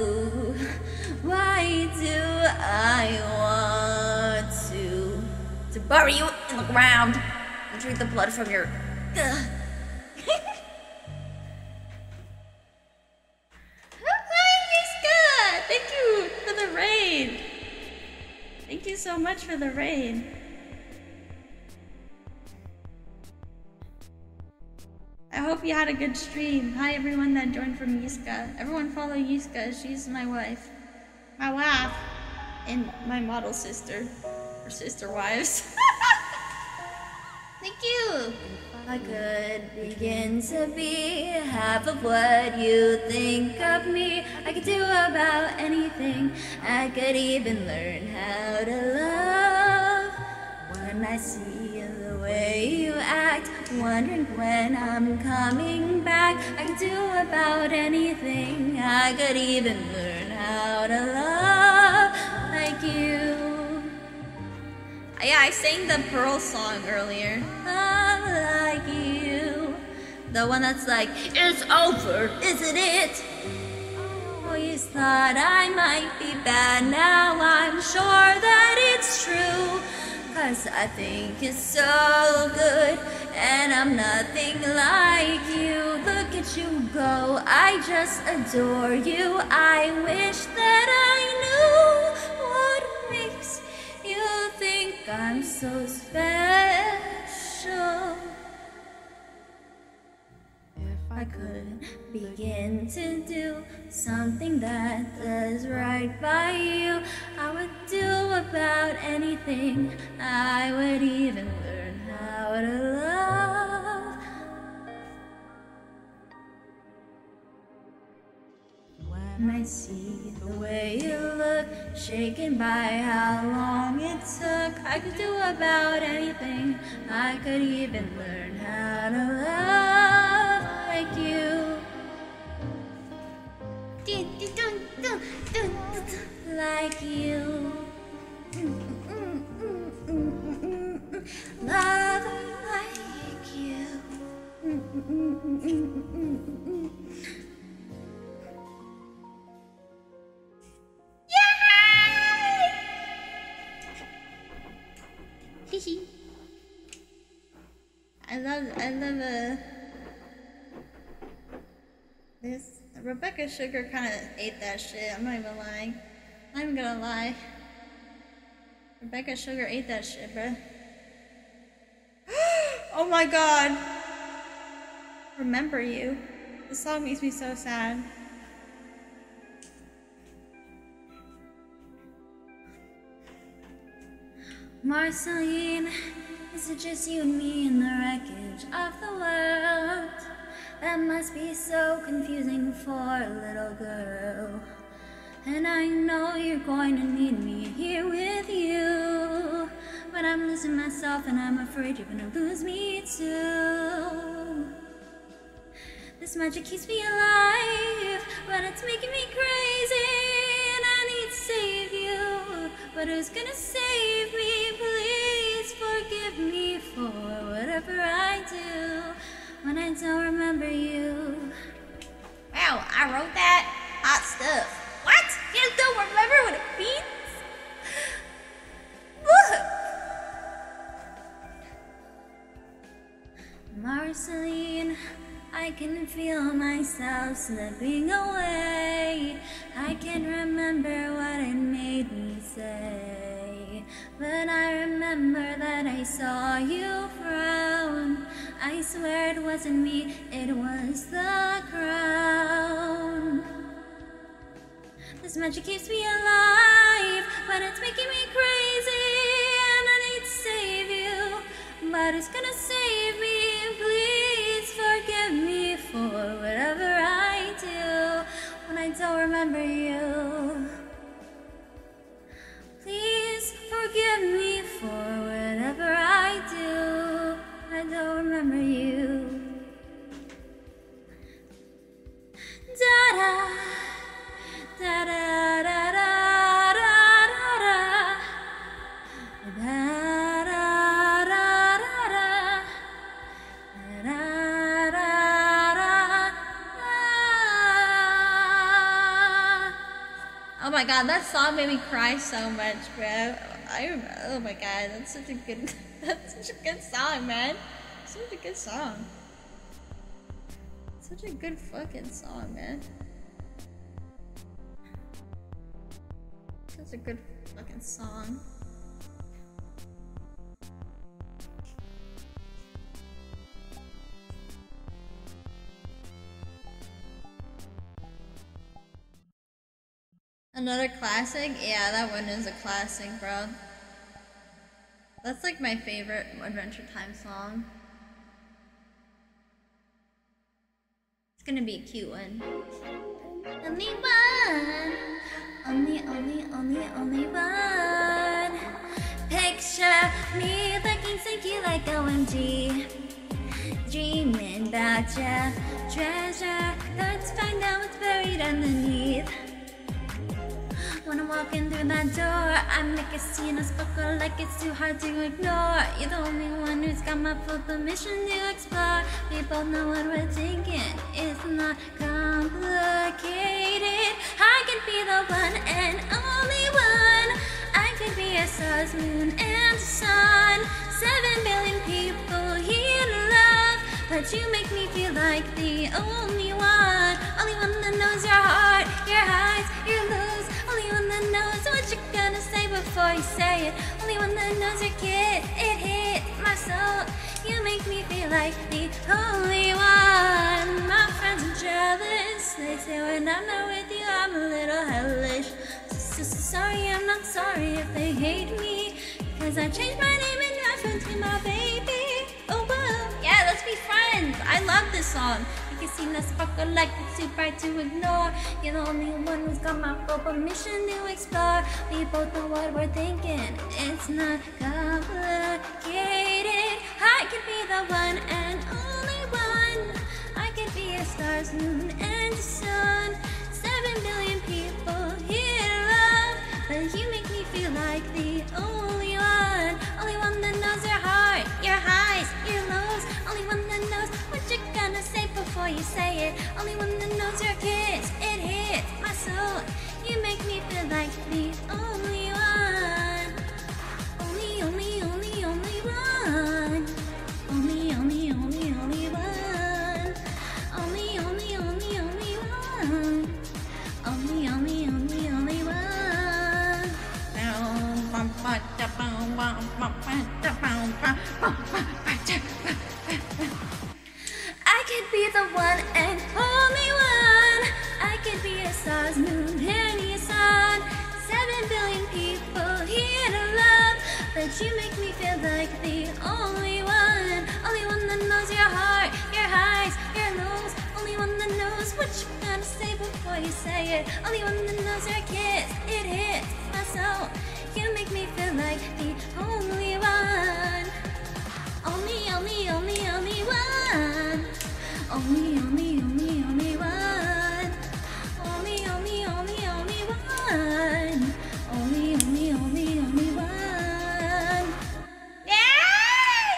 Why do I want to? To bury you in the ground and drink the blood from your... Ugh. Thank you for the raid. Thank you so much for the raid. I hope you had a good stream. Hi everyone that joined from Yiska. Everyone follow Yiska. She's my wife. My wife. And my model sister. Or sister wives. Thank you. I could begin to be half of what you think of me. I could do about anything. I could even learn how to love. When I see the way you act, wondering when I'm coming back. I could do about anything. I could even learn how to love like you. Yeah, I sang the Pearl song earlier. Love like you. The one that's like, it's over, isn't it? Always thought I might be bad. Now I'm sure that it's true. Cause I think it's so good. And I'm nothing like you. Look at you go, I just adore you. I wish that I knew what makes you think I'm so special. If I could begin to do something that does right by you, I would do about anything. I would even learn how to love. When I see the way you look, shaken by how long it took, I could do about anything. I could even learn how to love like you. Like you. Love like you. I love, I love uh, this. Rebecca Sugar kind of ate that shit. I'm not even lying. I'm not even gonna lie. Rebecca Sugar ate that shit, bruh. Oh my god. Remember You. This song makes me so sad. Marceline, is it just you and me in the wreckage of the world? That must be so confusing for a little girl. And I know you're going to need me here with you. But I'm losing myself and I'm afraid you're gonna lose me too. This magic keeps me alive, but it's making me crazy. And I need to save you, but who's gonna save me? Please forgive me for whatever I do when I don't remember you. Wow, I wrote that? Hot stuff. What? You guys don't remember what it means? Look! feel myself slipping away. I can't remember what it made me say, but I remember that I saw you frown. I swear it wasn't me, it was the crown. This magic keeps me alive, but it's making me crazy, and I need to save you. But who's gonna save me? Please forgive me for whatever I do when I don't remember you. Please forgive me for whatever I do when I don't remember you. Da-da, da-da, da-da, da-da, da-da. Oh my god, that song made me cry so much, bro. I oh my god, that's such a good that's such a good song, man. Such a good song. Such a good fucking song, man. Such a good fucking song. Another classic? Yeah, that one is a classic, bro. That's like my favorite Adventure Time song. It's gonna be a cute one. Only one, only, only, only, only one. Picture me looking stinky like O M G. Dreaming about ya, treasure. Let's find out what's buried underneath. When I'm walking through that door, I make a scene, I sparkle like it's too hard to ignore. You're the only one who's got my full permission to explore. We both know what we're thinking, it's not complicated. I could be the one and only one. I could be a stars, moon, and sun. Seven billion people here to love, but you make me feel like the only one. Only one that knows your heart, your highs, your lows. Only one that knows what you're gonna say before you say it. Only one that knows your kiss, it hit my soul. You make me feel like the only one. My friends are jealous, they say when I'm not with you I'm a little hellish. So, so, so sorry, I'm not sorry if they hate me, cause I changed my name and reference to my baby. Oh whoa, yeah, let's be friends. I love this song. You can see that sparkle like it's too bright to ignore. You're the only one who's got my full permission to explore. We both know what we're thinking, it's not complicated. I could be the one and only one. I could be a stars, moon, and the sun. Seven billion people here to love, but you make me feel like the only one. Only one that knows your heart, your highs, your lows. Only one that knows what you're gonna say before you say it. Only one that knows your kiss, it hits my soul. You make me feel like the only one. Only, only, only, only one. Only, only, only, only one. Only, only, only, only one. Only, only, only, only one. I could be the one and only one. I could be a stars, moon, and your sun. Seven billion people here to love, but you make me feel like the only one. Only one that knows your heart, your highs, your lows. Only one that knows what you're gonna say before you say it. Only one that knows your kiss, it hits my soul. You make me feel like the only one. Only, only, only, only one. Only, only, only, only one. Only, only, only, only one. Only, only, only, only one. Yay!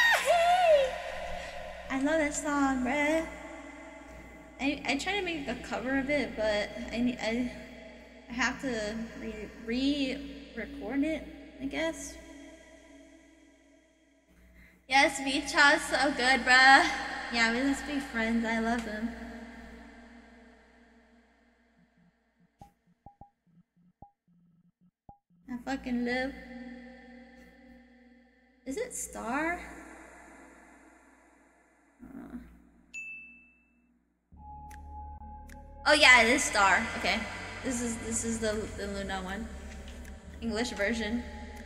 I love that song, bruh. I I try to make a cover of it, but I need I I have to re re-record it, I guess. Yes, Vicha, so good, bruh. Yeah, we let's be friends. I love him. I fucking live. Is it Star? Uh. Oh yeah, it is Star. Okay, this is this is the the Luna one, English version.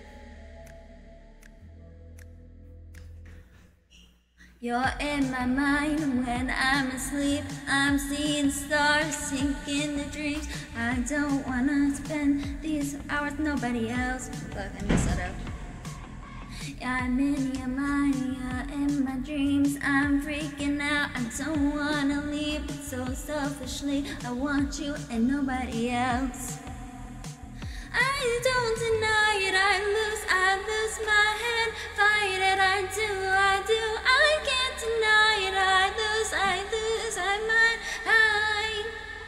You're in my mind when I'm asleep. I'm seeing stars sink in the dreams. I don't wanna spend these hours with nobody else. Fuck, I messed that up. Yeah, I'm in your mind, yeah, in my dreams. I'm freaking out, I don't wanna leave, but so selfishly I want you and nobody else. I don't deny it, I lose, I lose my head. Fight it, I do, I do, I can't deny it. I lose, I lose, I might hide.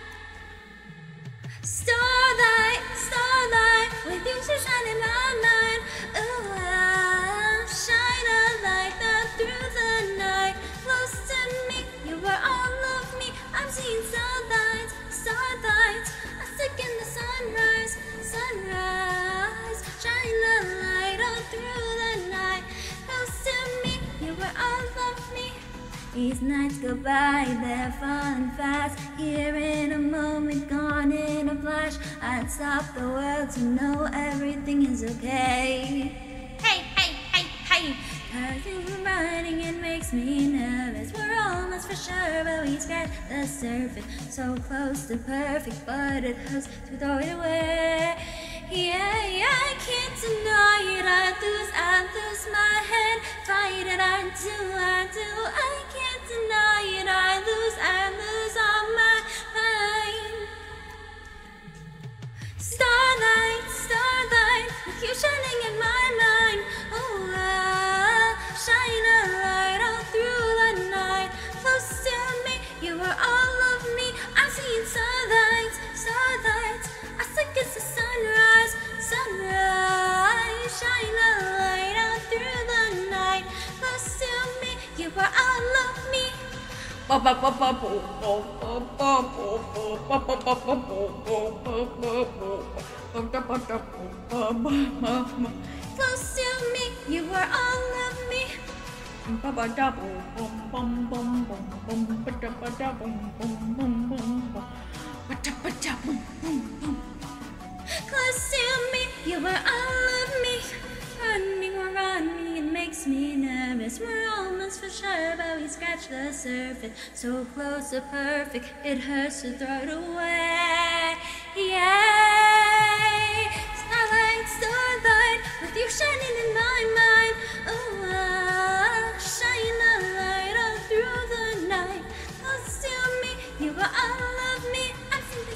Starlight, starlight, with you so shining my mind. Ooh, I'll shine a light down through the night. Close to me, you are all of me. I'm seeing starlights, starlights. I stick in the sunrise, sunrise. Shine a light all through the night. Close to me, you are all of me. These nights go by, they're falling fast. Here in a moment, gone in a flash. I'd stop the world to know everything is okay. Hey, hey, hey, hey. Everything's running, it makes me nervous. We're almost for sure, but we scratch the surface. So close to perfect, but it hurts to throw it away. Yeah, yeah, I can't deny it. I lose, I lose my head. Fight it, I do, I do. I can't deny it. I lose, I lose all my mind. Starlight, starlight, with you shining in my mind. Oh, I'll shine a light all through the night. Close to me, you are all of me. I'm seeing starlights, starlights. I think it's the sunrise, sunrise. Shine a light out through the night. Close to me, you are all of me. Close to me, you are all of me. Close to me, you are all of me. Running around me, it makes me nervous. We're almost for sure, but we scratch the surface. So close to perfect, it hurts to throw it away. Yay! Starlight, starlight, with you shining in my mind. Oh, I'll shine a light all through the night. Close to me, you are all of me. I'm simply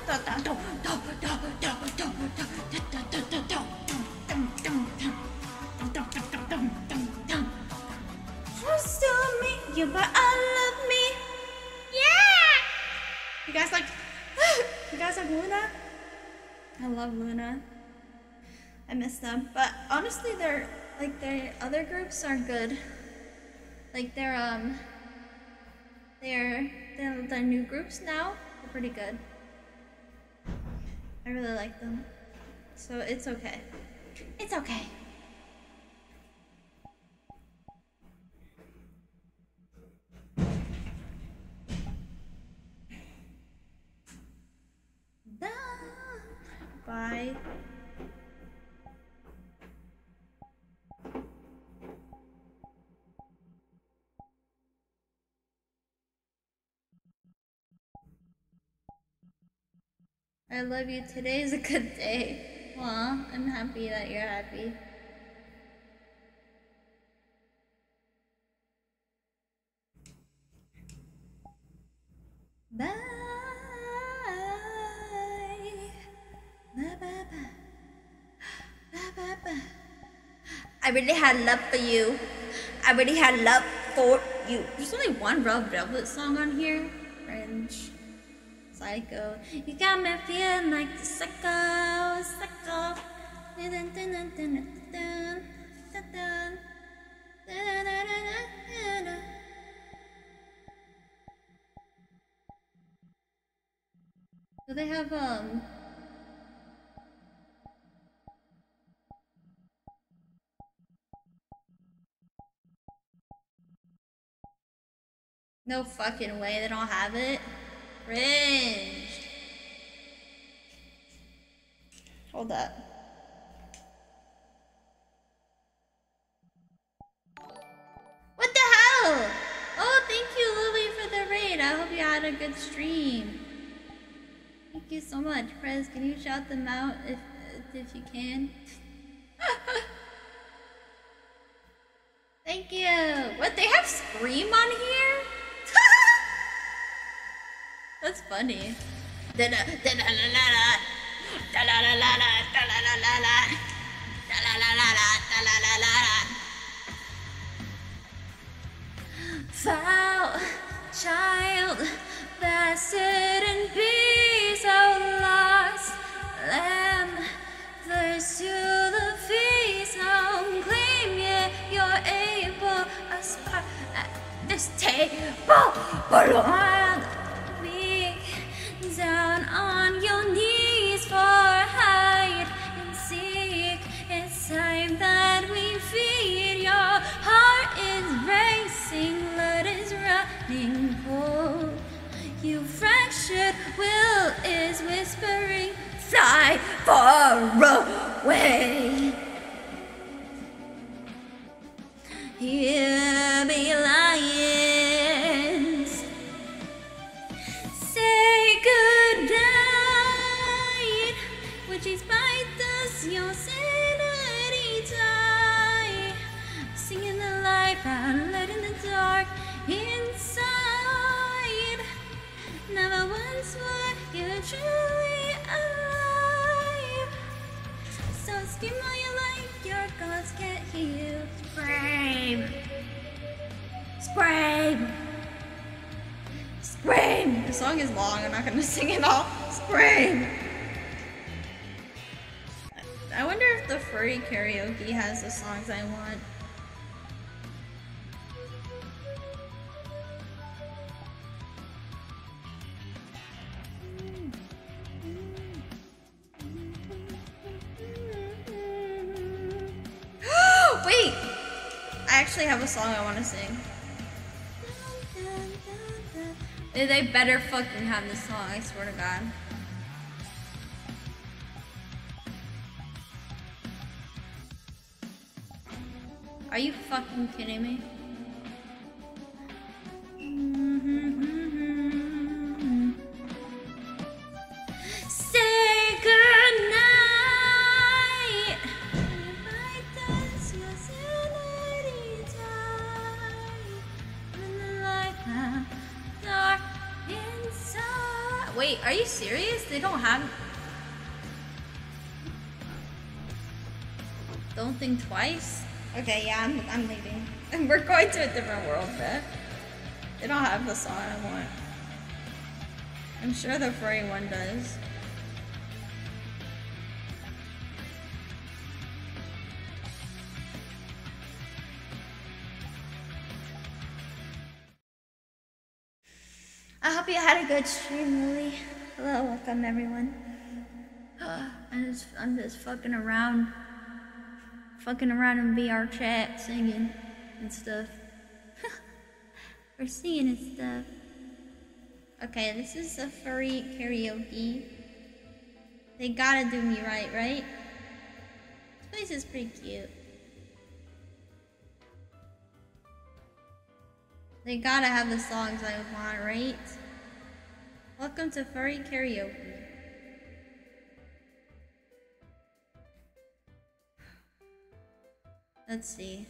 close to me, you are all of me. Yeah! You guys like, you guys like Luna? I love Luna. I miss them, but honestly, their like their other groups are good. Like their um, their their, their new groups now are pretty good. I really like them, so it's okay. It's okay. Bye. I love you. Today is a good day. Aw, I'm happy that you're happy. Bye. Bye, bye, bye. Bye, bye, bye. I really had love for you. I really had love for you. There's only one Red Velvet song on here. Fringe. Psycho. You got me feeling like the psycho. Psycho. Dun, dun, dun, dun, dun, dun, dun, dun, dun, dun, dun, dun, dun. they have, um... no fucking way they don't have it. Cringed. Hold up. What the hell? Oh, thank you, Lily, for the raid. I hope you had a good stream. Thank you so much. Prez, can you shout them out if, if you can? Thank you. What, they have Scream on here? That's funny. Foul child, bastard and beast, oh lost lamb, first to the feast, home claim ye you're able, aspire at this table, belong, weak, down on your knees for hide and seek, it's time that we feed, your heart is racing, blood is running cold, you fractured will is whispering, fly far away. Here be lions, say goodnight, witches bite us, your sanity die, singing the light out, letting the dark inside, never once were you truly alive, so scream all you like, your gods can't hear you, scream, scream, scream. The song is long, I'm not gonna sing it all, scream. I wonder if the furry karaoke has the songs I want. Wait! I actually have a song I want to sing. They better fucking have this song, I swear to God. Are you fucking kidding me? Say goodnight. Wait, are you serious? They don't have... Don't think twice? Okay, yeah, I'm, I'm leaving. And we're going to a different world, but they don't have the song I want. I'm sure the furry one does. I hope you had a good stream, Lily. Hello, welcome everyone. I'm just, I'm just fucking around. Fucking around in V R chat, singing and stuff. We're singing and stuff. Okay, this is a furry karaoke. They gotta do me right, right? This place is pretty cute. They gotta have the songs I want, right? Welcome to furry karaoke. Let's see.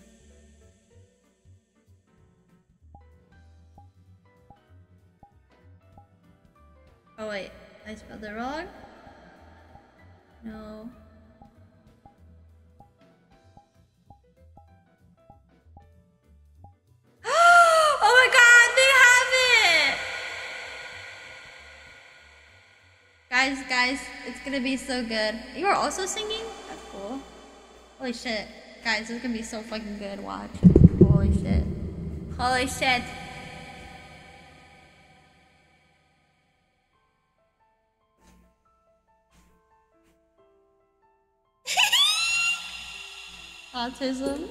Oh wait, I spelled it wrong? No. Oh my god, they have it! Guys, guys, it's gonna be so good. You are also singing? That's cool. Holy shit. Guys, it's gonna be so fucking good. Watch. Holy shit. Holy shit. Autism.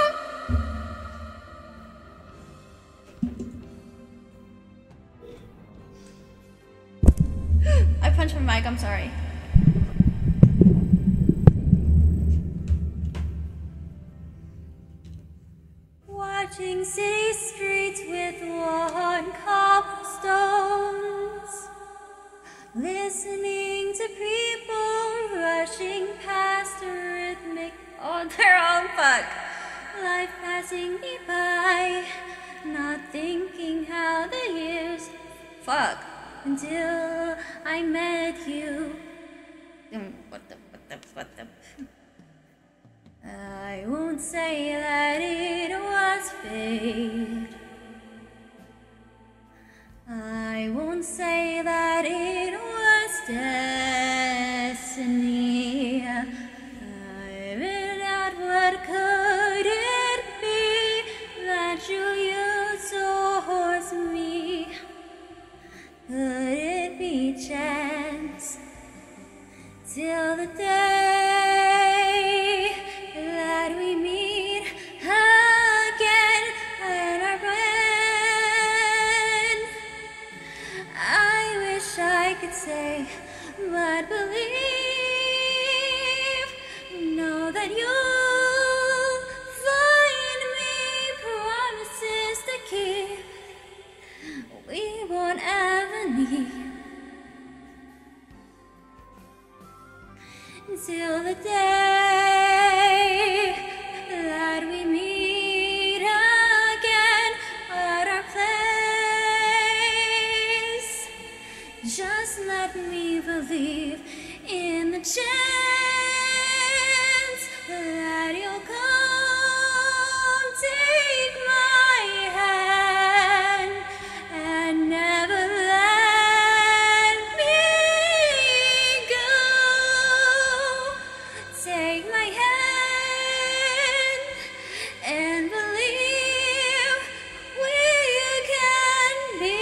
I punched my mic, I'm sorry. Watching city streets with worn cobblestones, listening to people rushing past a rhythmic on their own fuck. Life passing me by, not thinking how the years fuck until I met you. Mm, what the, what the, what the. I won't say that it was fate. I won't say that it was destiny. I read out what could it be that you used towards me. Could it be chance till the day that we meet again at our end? I wish I could say, but believe, know that you'll find me promises to keep. We won't ever need until the day that we meet again at our place. Just let me believe in the chance that you'll come take my hand and never let me go. Take my hand and believe we can be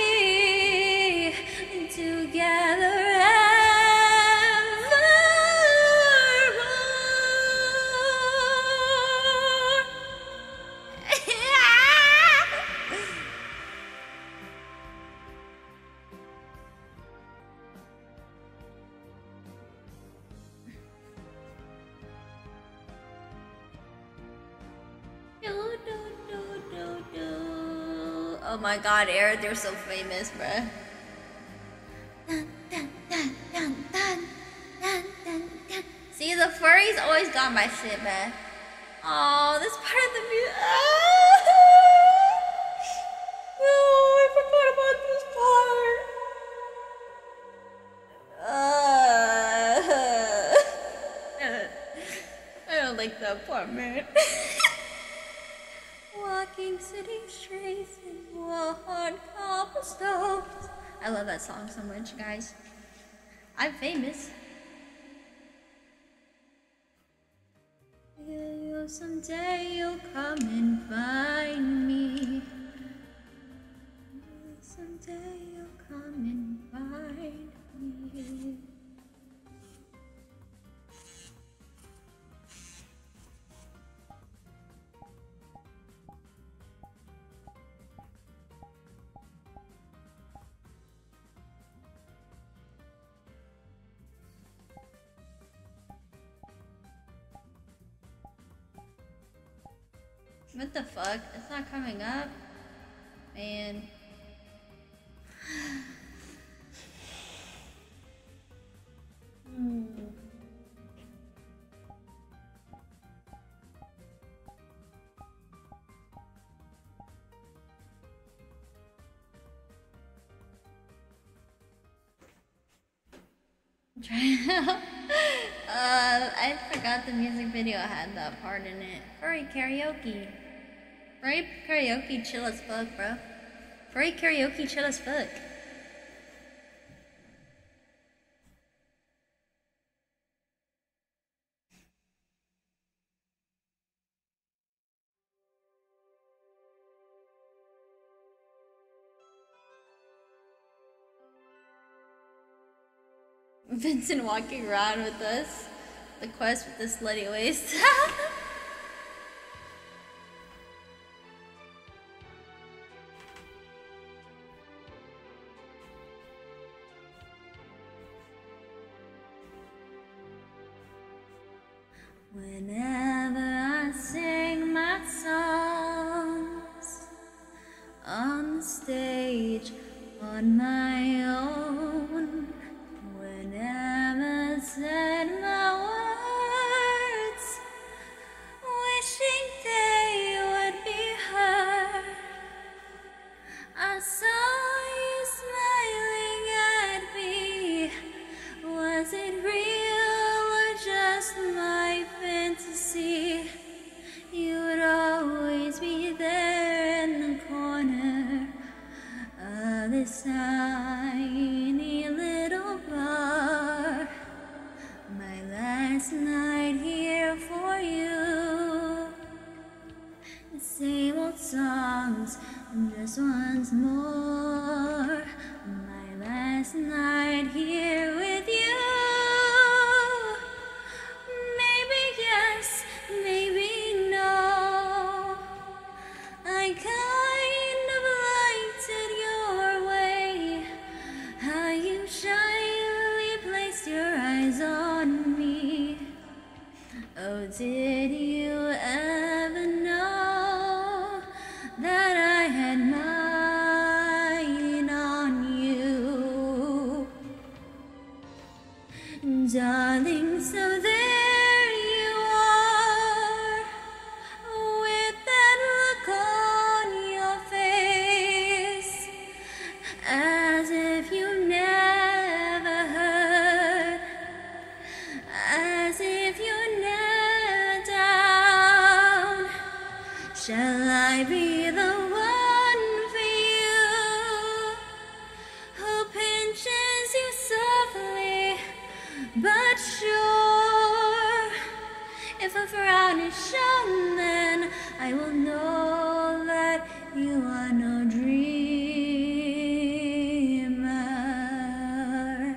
together Do, do, do, do, do. Oh my god, Eric, they're so famous, bruh. Dun, dun, dun, dun, dun, dun, dun, dun. See, the furries always got my shit, bruh. Oh, this part of the music. Ah! No, I forgot about this part. Uh, I don't like that part, man. Walking city streets in worn cobblestones. I love that song so much, guys. I'm famous. You, someday you'll come and find me. Someday you'll come and find me. What the fuck? It's not coming up? Man. Hmm. I'm trying out. Uh, I forgot the music video had that part in it. Furry karaoke. Furry karaoke chill as fuck, bro. Furry karaoke chill as fuck. Vincent walking around with us. The quest with the slutty waist. Whenever I sing my songs on the stage on my own, whenever I said my words, wishing they would be heard, I saw you smiling at me. Was it real or just my fantasy? You would always be there in the corner of this tiny little bar. My last night here for you. The same old songs, just once more. My last night here with you. Maybe yes, maybe no. I kind of liked it your way, how you shyly placed your eyes on me. Oh, did you ever know that I had mine on you? Darling, so there you are, with that look on your face, as if you never heard, as if you never down. Shall I be the one for you, who pinches you softly but sure? If a frown is shown, then I will know that you are no dreamer.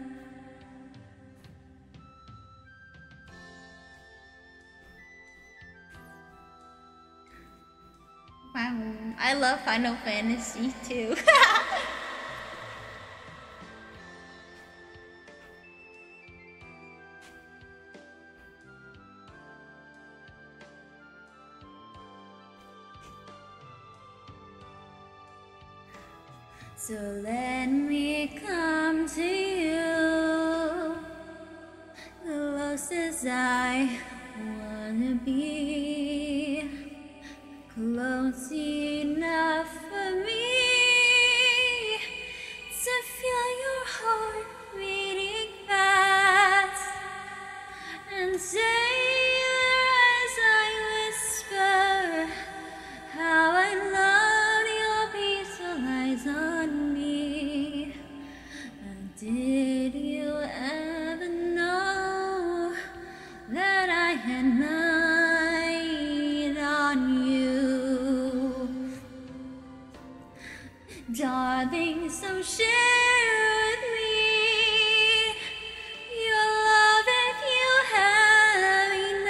Wow, I love Final Fantasy too. So let me come to you, close as I wanna be, close enough for me to feel your heart beating fast, and say as I whisper how I love your peaceful eyes on me. Did you ever know that I had mine on you? Darling, so share with me your love if you have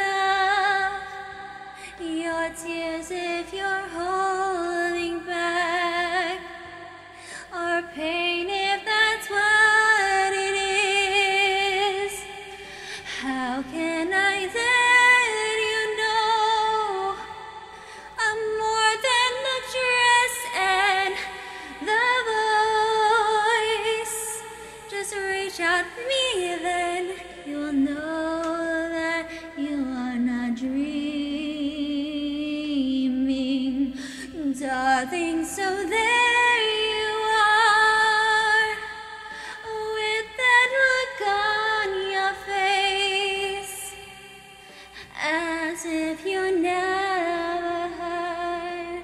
enough, your tears if you're holding back, or pain if that's what it is. How can I let you know I'm more than the dress and the voice? Just reach out to me, then you will know that you are not dreaming. Darling, so there you are, with that look on your face, as if you never heard,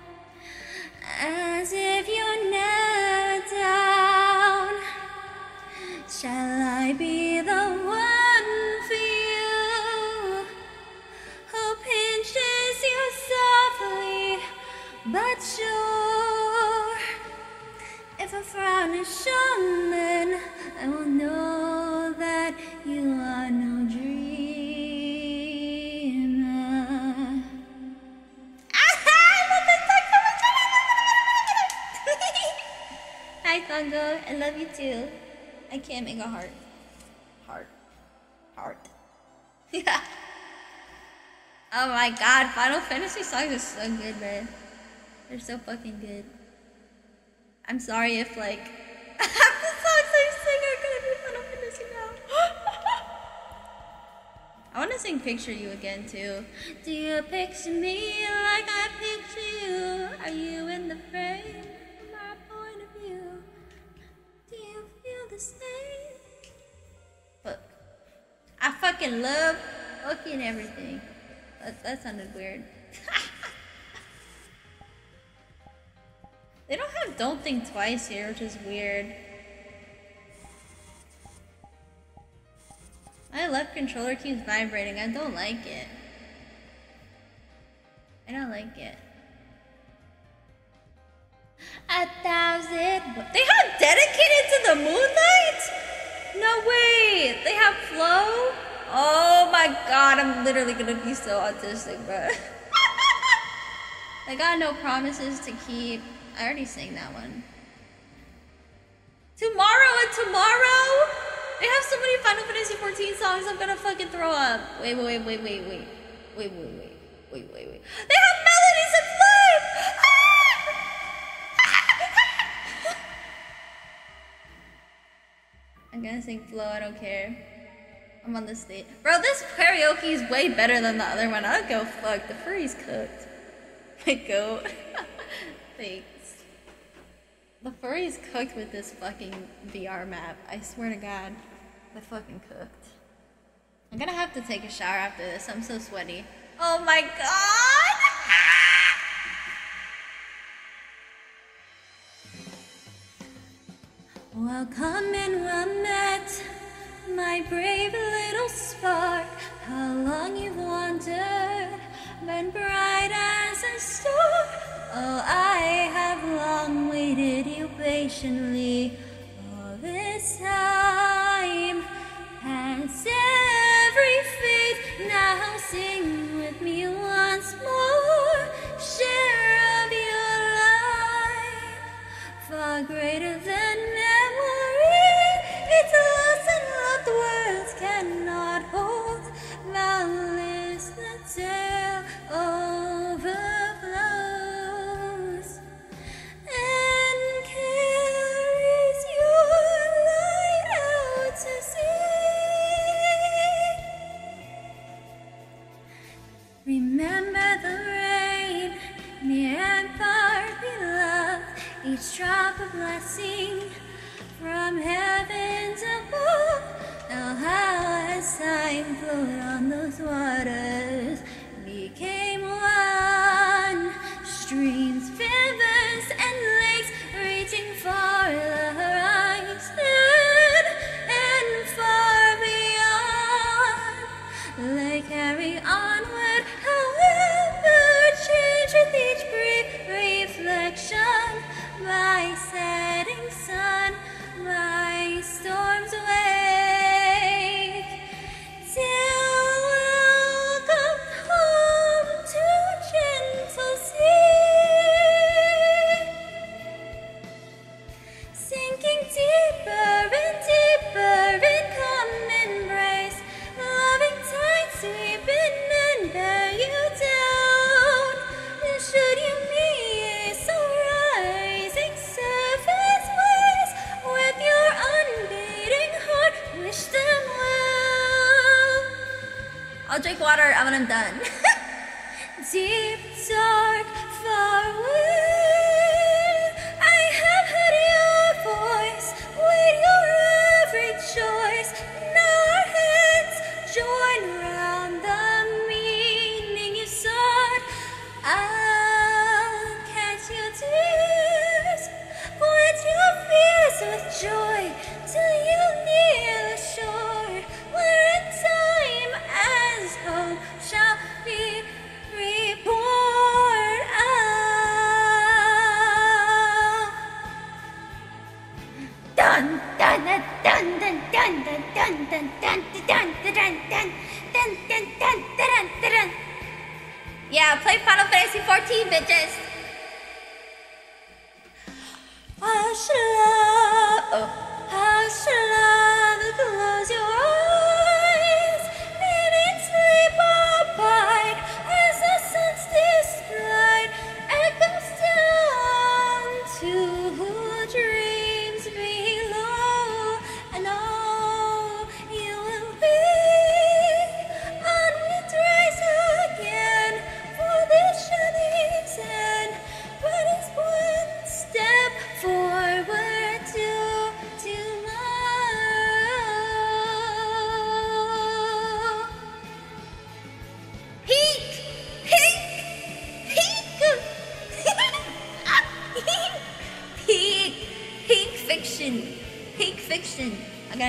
as if you're never down. Shall I be the one for you, who pinches you softly but sure? If a frown is shown, then I will know that you are no dreamer. Hi, Congo. I love you too. I can't make a heart. Heart. Heart. Yeah. Oh my god, Final Fantasy songs are so good, man. They're so fucking good. I'm sorry if, like, half the songs I sing are gonna be Final Fantasy now. I wanna sing Picture You again, too. Do you picture me like I picture you? Are you in the frame from my point of view? Do you feel the same? Fuck. I fucking love fucking everything. That, that sounded weird. They don't have Don't Think Twice here, which is weird. My left controller keeps vibrating. I don't like it. I don't like it. A thousand. They have Dedicated to the Moonlight? No way. They have Flow? Oh my god, I'm literally gonna be so autistic, bro. I got No Promises to Keep. I already sang that one. Tomorrow and Tomorrow? They have so many Final Fantasy fourteen songs, I'm gonna fucking throw up. Wait, wait, wait, wait, wait. Wait, wait, wait, wait, wait, wait, wait. They have Melodies of Flame! Ah! I'm gonna sing Flow, I don't care. I'm on the stage. Bro, this karaoke is way better than the other one. I don't go fuck. The furry's cooked. My goat. Thanks. The furry's cooked with this fucking V R map. I swear to God. They're fucking cooked. I'm gonna have to take a shower after this. I'm so sweaty. Oh my god! Welcome and well met, my brave little spark. How long you've wandered, been bright as a star. Oh, I have long waited you patiently. All this time, past every faith, now sing with me once more. Share of your life, far greater than memory. It's lost and loved words cannot hold. Boundless the tale overflows and carries your light out to sea. Remember the rain, near and far beloved, each drop a blessing from heaven's above. Now how has time flowed on those waters, became one. Streams, rivers, and lakes reaching far the horizon and far beyond. They carry onward, however, change with each brief reflection. By setting sun, by storms wake, till welcome home to gentle sea. Sinking deeper and deeper in common embrace, loving tide sweeping and bear you down. Should you meet so rising surface waves, with your unbeating heart, wish them well. I'll drink water when I'm done. Deep, dark, far away, I have heard your voice, with your every choice. Now our hands join round the meaning you sought. I'll catch your tears, quench your fears with joy, till you near the shore, where in time as hope shall be reborn. Oh. Dun dun dun dun dun dun dun dun dun dun dun dun dun dun dun dun dun dun dun. Yeah, play Final Fantasy fourteen, bitches. Hush love, oh, hush love, close your eyes, and in sleep abide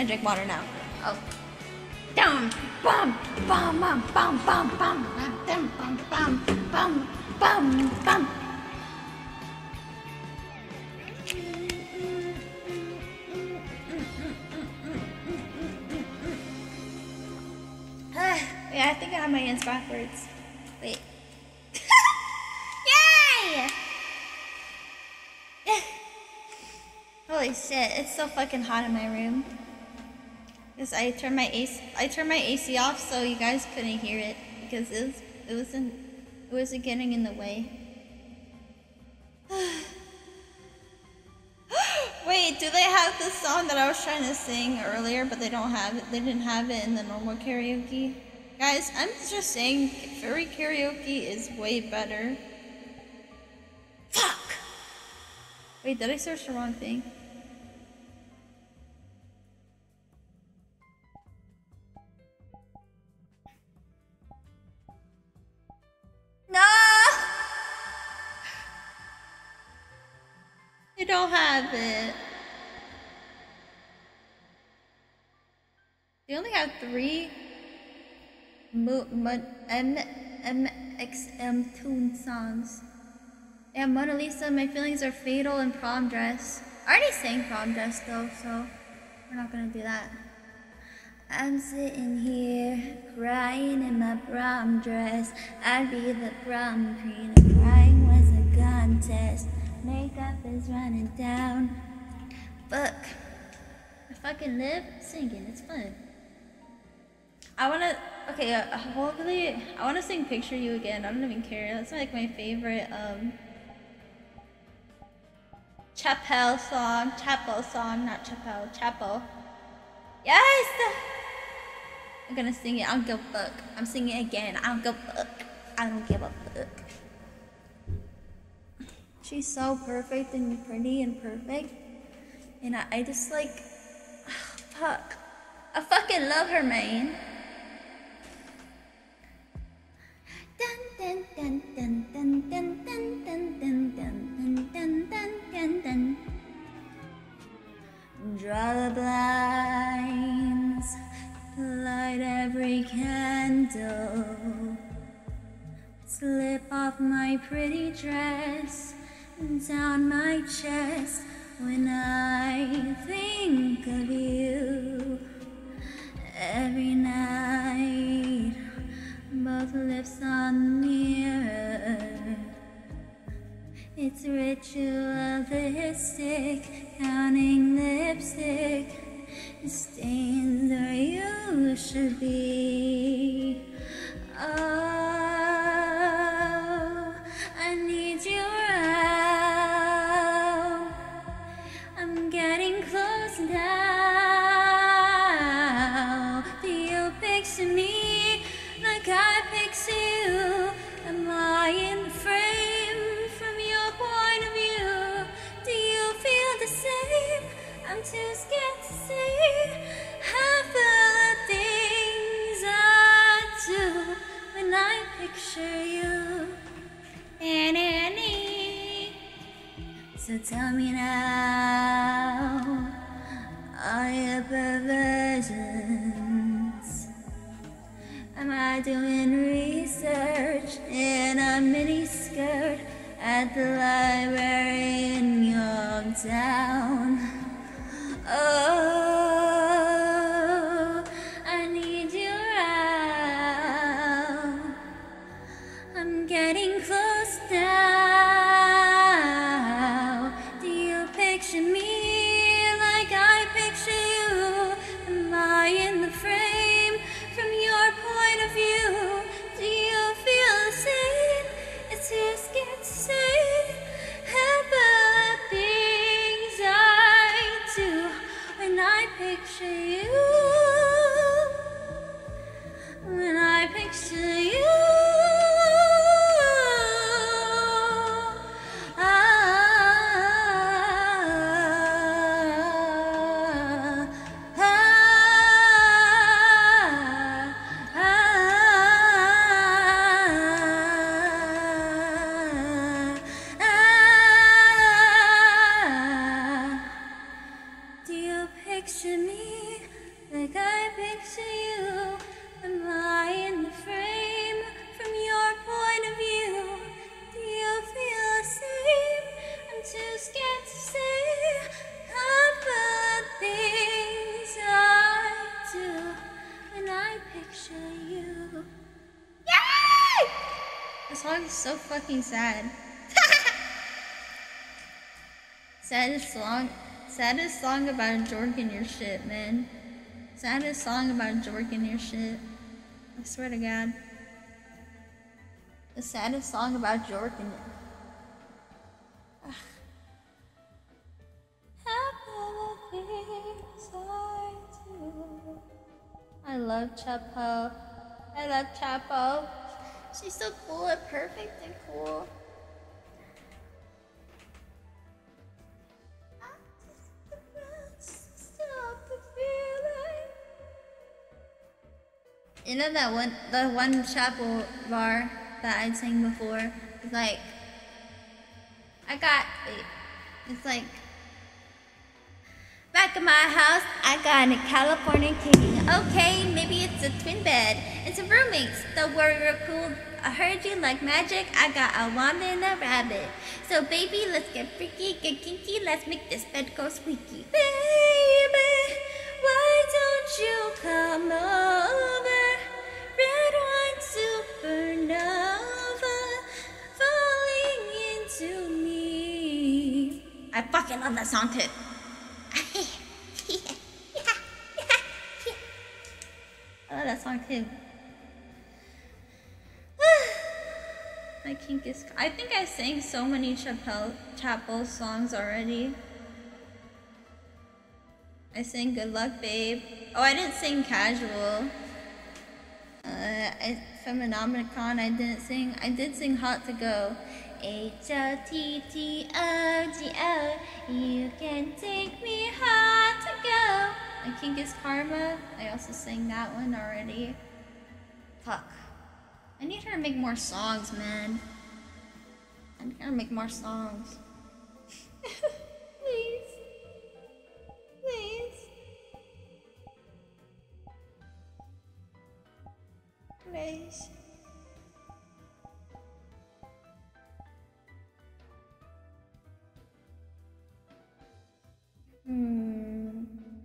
gonna drink water now. Oh. Dum, bum, bum, bum, bum, bum, bum, bum, bum, bum, bum, bum, bum. Yeah, I think I have my hands backwards. Wait. Yay! Holy shit, it's so fucking hot in my room. Because I turned my A C I turned my A C off so you guys couldn't hear it because it was it wasn't it wasn't getting in the way. Wait, do they have the song that I was trying to sing earlier but they don't have it? They didn't have it in the normal karaoke? Guys, I'm just saying furry karaoke is way better. Fuck! Wait, did I search the wrong thing? No! They don't have it. They only have three M X M tune songs. They have Mona Lisa, My Feelings Are Fatal, and Prom Dress. I already sang Prom Dress though, so we're not gonna do that. I'm sitting here crying in my prom dress. I'd be the prom queen if crying was a contest. Makeup is running down. Fuck. I fucking live singing, it's fun. I wanna, okay, uh, hopefully, I wanna sing Picture You again. I don't even care. That's like my favorite, um, Chapel song. Chapel song, not Chapel. Chapel. Yes! I'm gonna sing it. I don't give a fuck. I'm singing it again. I don't give a fuck. I don't give a fuck. She's so perfect and pretty and perfect. And I, I just like, oh, fuck. I fucking love her, man. Dun dun dun dun dun dun dun dun dun dun dun dun dun dun. Draw the blinds, light every candle. Slip off my pretty dress down my chest when I think of you. Every night, both lips on the mirror. It's ritualistic, counting lipstick stains where you should be. Oh, I need you around. I'm getting close now. Do you picture me like I picture you? Am I in the frame from your point of view? Do you feel the same? I'm too scared to say half of the things I do when I picture you. So tell me now, are your perversions? Am I doing research in a mini skirt at the library in Yorktown? Oh, I need you around. I'm getting close now. Do you picture me like I picture you? Am I in the frame from your point of view? Do you feel the same? It's too scared to say about the things I do when I picture you. Yay! This song is so fucking sad. Saddest song, saddest song about a jork in your shit, man. Saddest song about a jork in your shit. I swear to God. The saddest song about jork in it. I love Chapo. I love Chapo. She's so cool and perfect and cool. You know that one, the one chapel bar that I sang before? It's like, I got, wait, it's like, back in my house, I got a California king. Okay, maybe it's a twin bed. It's a roommates, don't worry, we're cool. I heard you like magic, I got a wand and a rabbit. So baby, let's get freaky, get kinky, let's make this bed go squeaky. Baby, why don't you come over? Red wine supernova, falling into me. I fucking love that song too. I love that song too. My kink is. I think I sang so many Chappelle Chapel songs already. I sang Good Luck Babe. Oh, I didn't sing Casual. Uh, I, Phenomenon, I didn't sing. I did sing Hot to Go. H O T T O G O. You can take me hot to go. My kink is Karma. I also sang that one already. Fuck. I need her to make more songs, man. I need her to make more songs. Please. Please. Please. Hmm.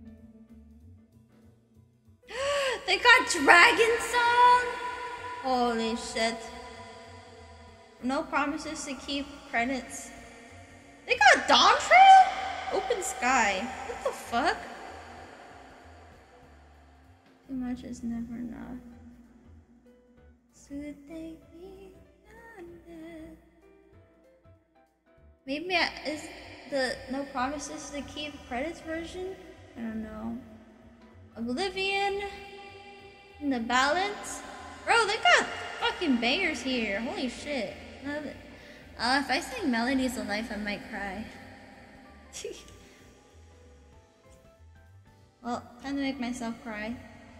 They got Dragon Song? Holy shit. No promises to keep credits. They got Dawn Trail? Open Sky. What the fuck? Too much is never enough. So they me under. Maybe I, is the No Promises to Keep credits version? I don't know. Oblivion. And the Balance. Bro, they got fucking bangers here. Holy shit. Uh, if I sing Melodies of Life, I might cry. Well, time to make myself cry.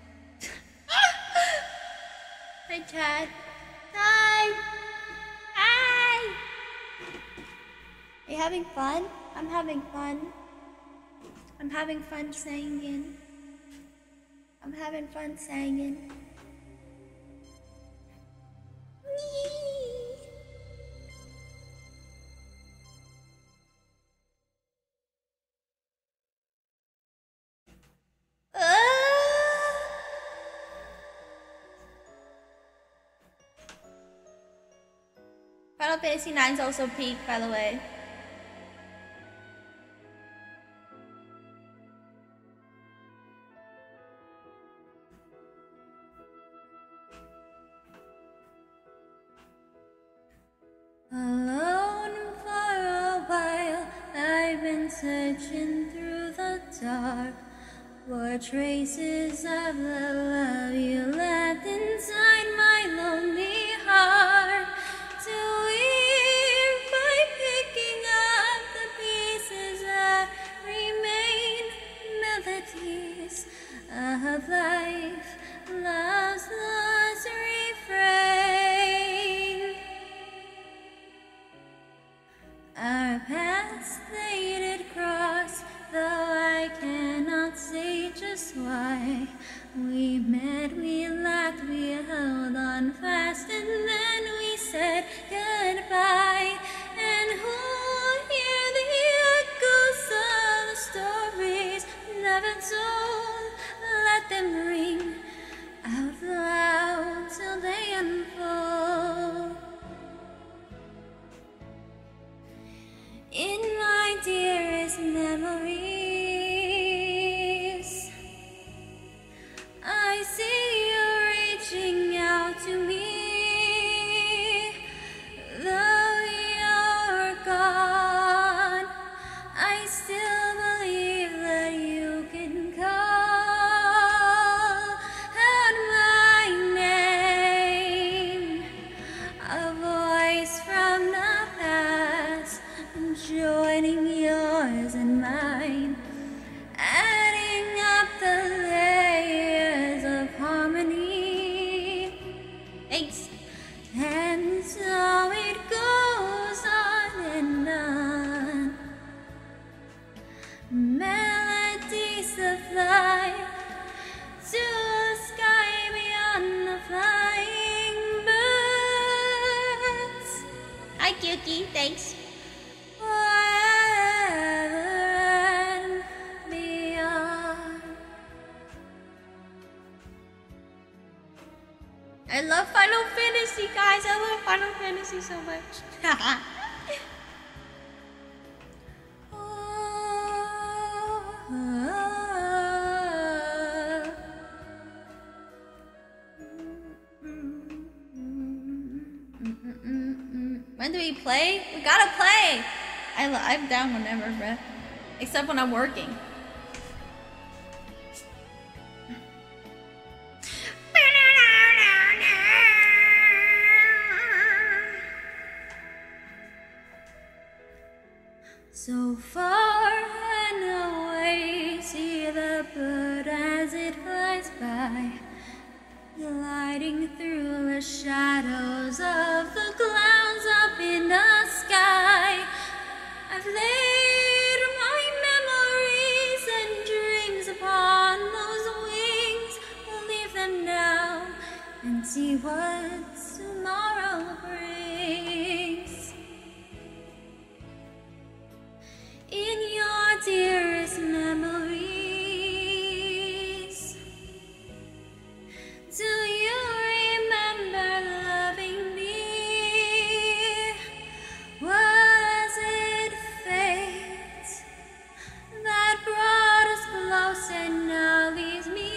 Hi, Chad. Hi. Hi. Are you having fun? I'm having fun. I'm having fun singing. I'm having fun singing. Final Fantasy nine is also peak, by the way. Alone for a while, I've been searching through the dark for traces of the love you left inside my lonely heart. To weave by picking up the pieces that remain, melodies of life, love's lost refrain. Our paths they did cross, though I cannot say just why. We met, we laughed, we held on fast, and then we said goodbye. And who'll hear the echoes of the stories never told? Let them ring out loud. I love Final Fantasy, guys. I love Final Fantasy so much. When do we play? We gotta play. I lo I'm down whenever, bruh. Except when I'm working. So far and away, see the bird as it flies by, gliding through the shadows of the clouds up in the sky. I've laid my memories and dreams upon those wings. We'll leave them now and see what tomorrow brings. In your dearest memories, do you remember loving me? Was it fate that brought us close and now leaves me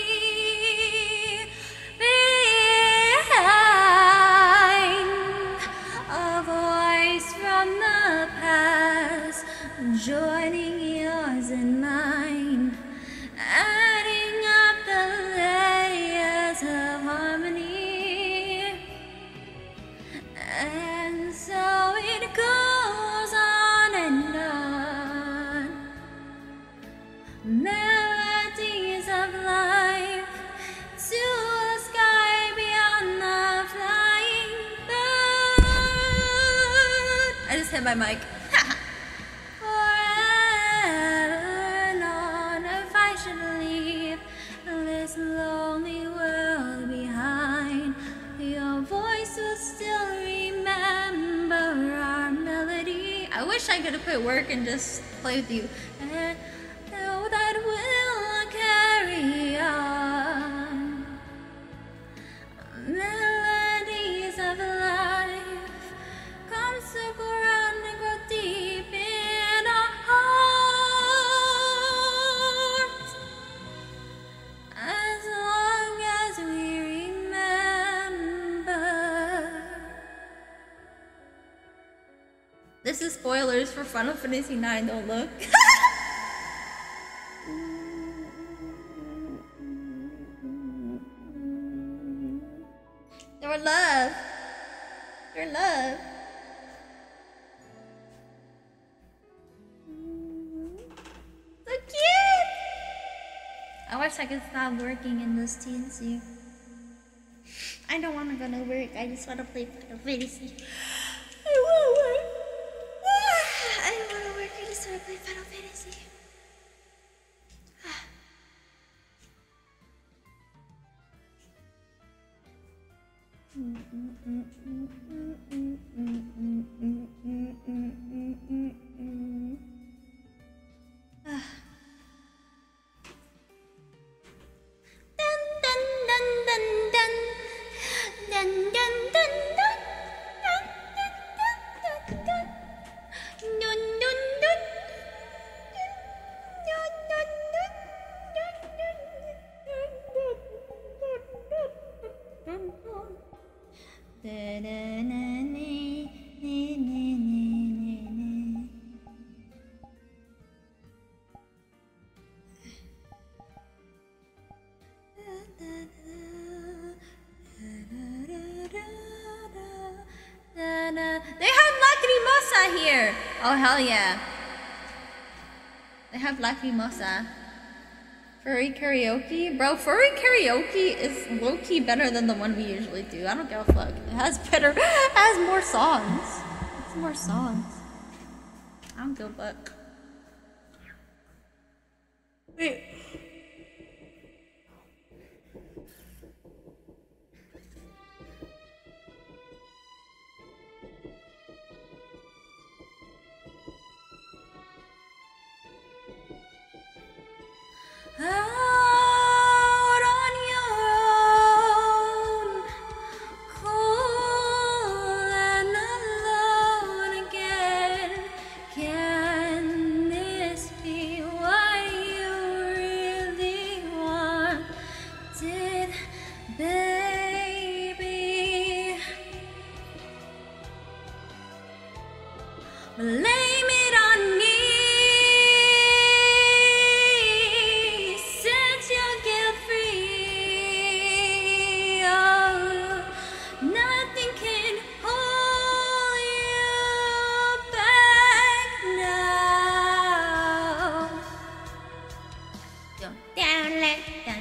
behind? A voice from the past joining yours and mine, adding up the layers of harmony. And so it goes on and on. Melodies of life to a sky beyond the flying bird. I just hit my mic. This lonely world behind, your voice will still remember our melody. I wish I could have put work and just play with you. And know that we'll carry on. Melodies of life come circle round and grow deep in our hearts. As long as we remember. This is spoilers for Final Fantasy nine, don't look. Your love. Your love. So cute! I wish I could stop working in this T N C. I don't want to go to work. I just want to play Final Fantasy. I want to work. I don't want to work. I just want to play Final Fantasy. Dun dun dun dun dun dun dun dun dun dun dun dun dun dun. They have Lacrimosa here. Oh hell yeah. They have Lacrimosa. Furry karaoke? Bro, furry karaoke is low-key better than the one we usually do. I don't give a fuck. It has better, it has more songs. It's more songs. I don't give a fuck. Wait. Out on your own, blame it on me. Set your guilt free. Oh, nothing can hold you back now. Don't down, let down.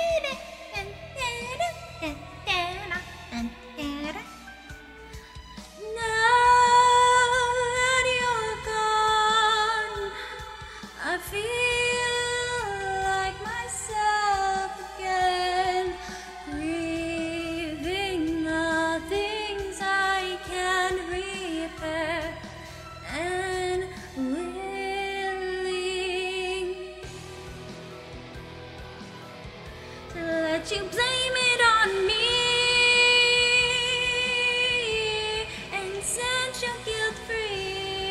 I feel like myself again, grieving the things I can't repair, and willing to let you blame it on me and set your guilt free.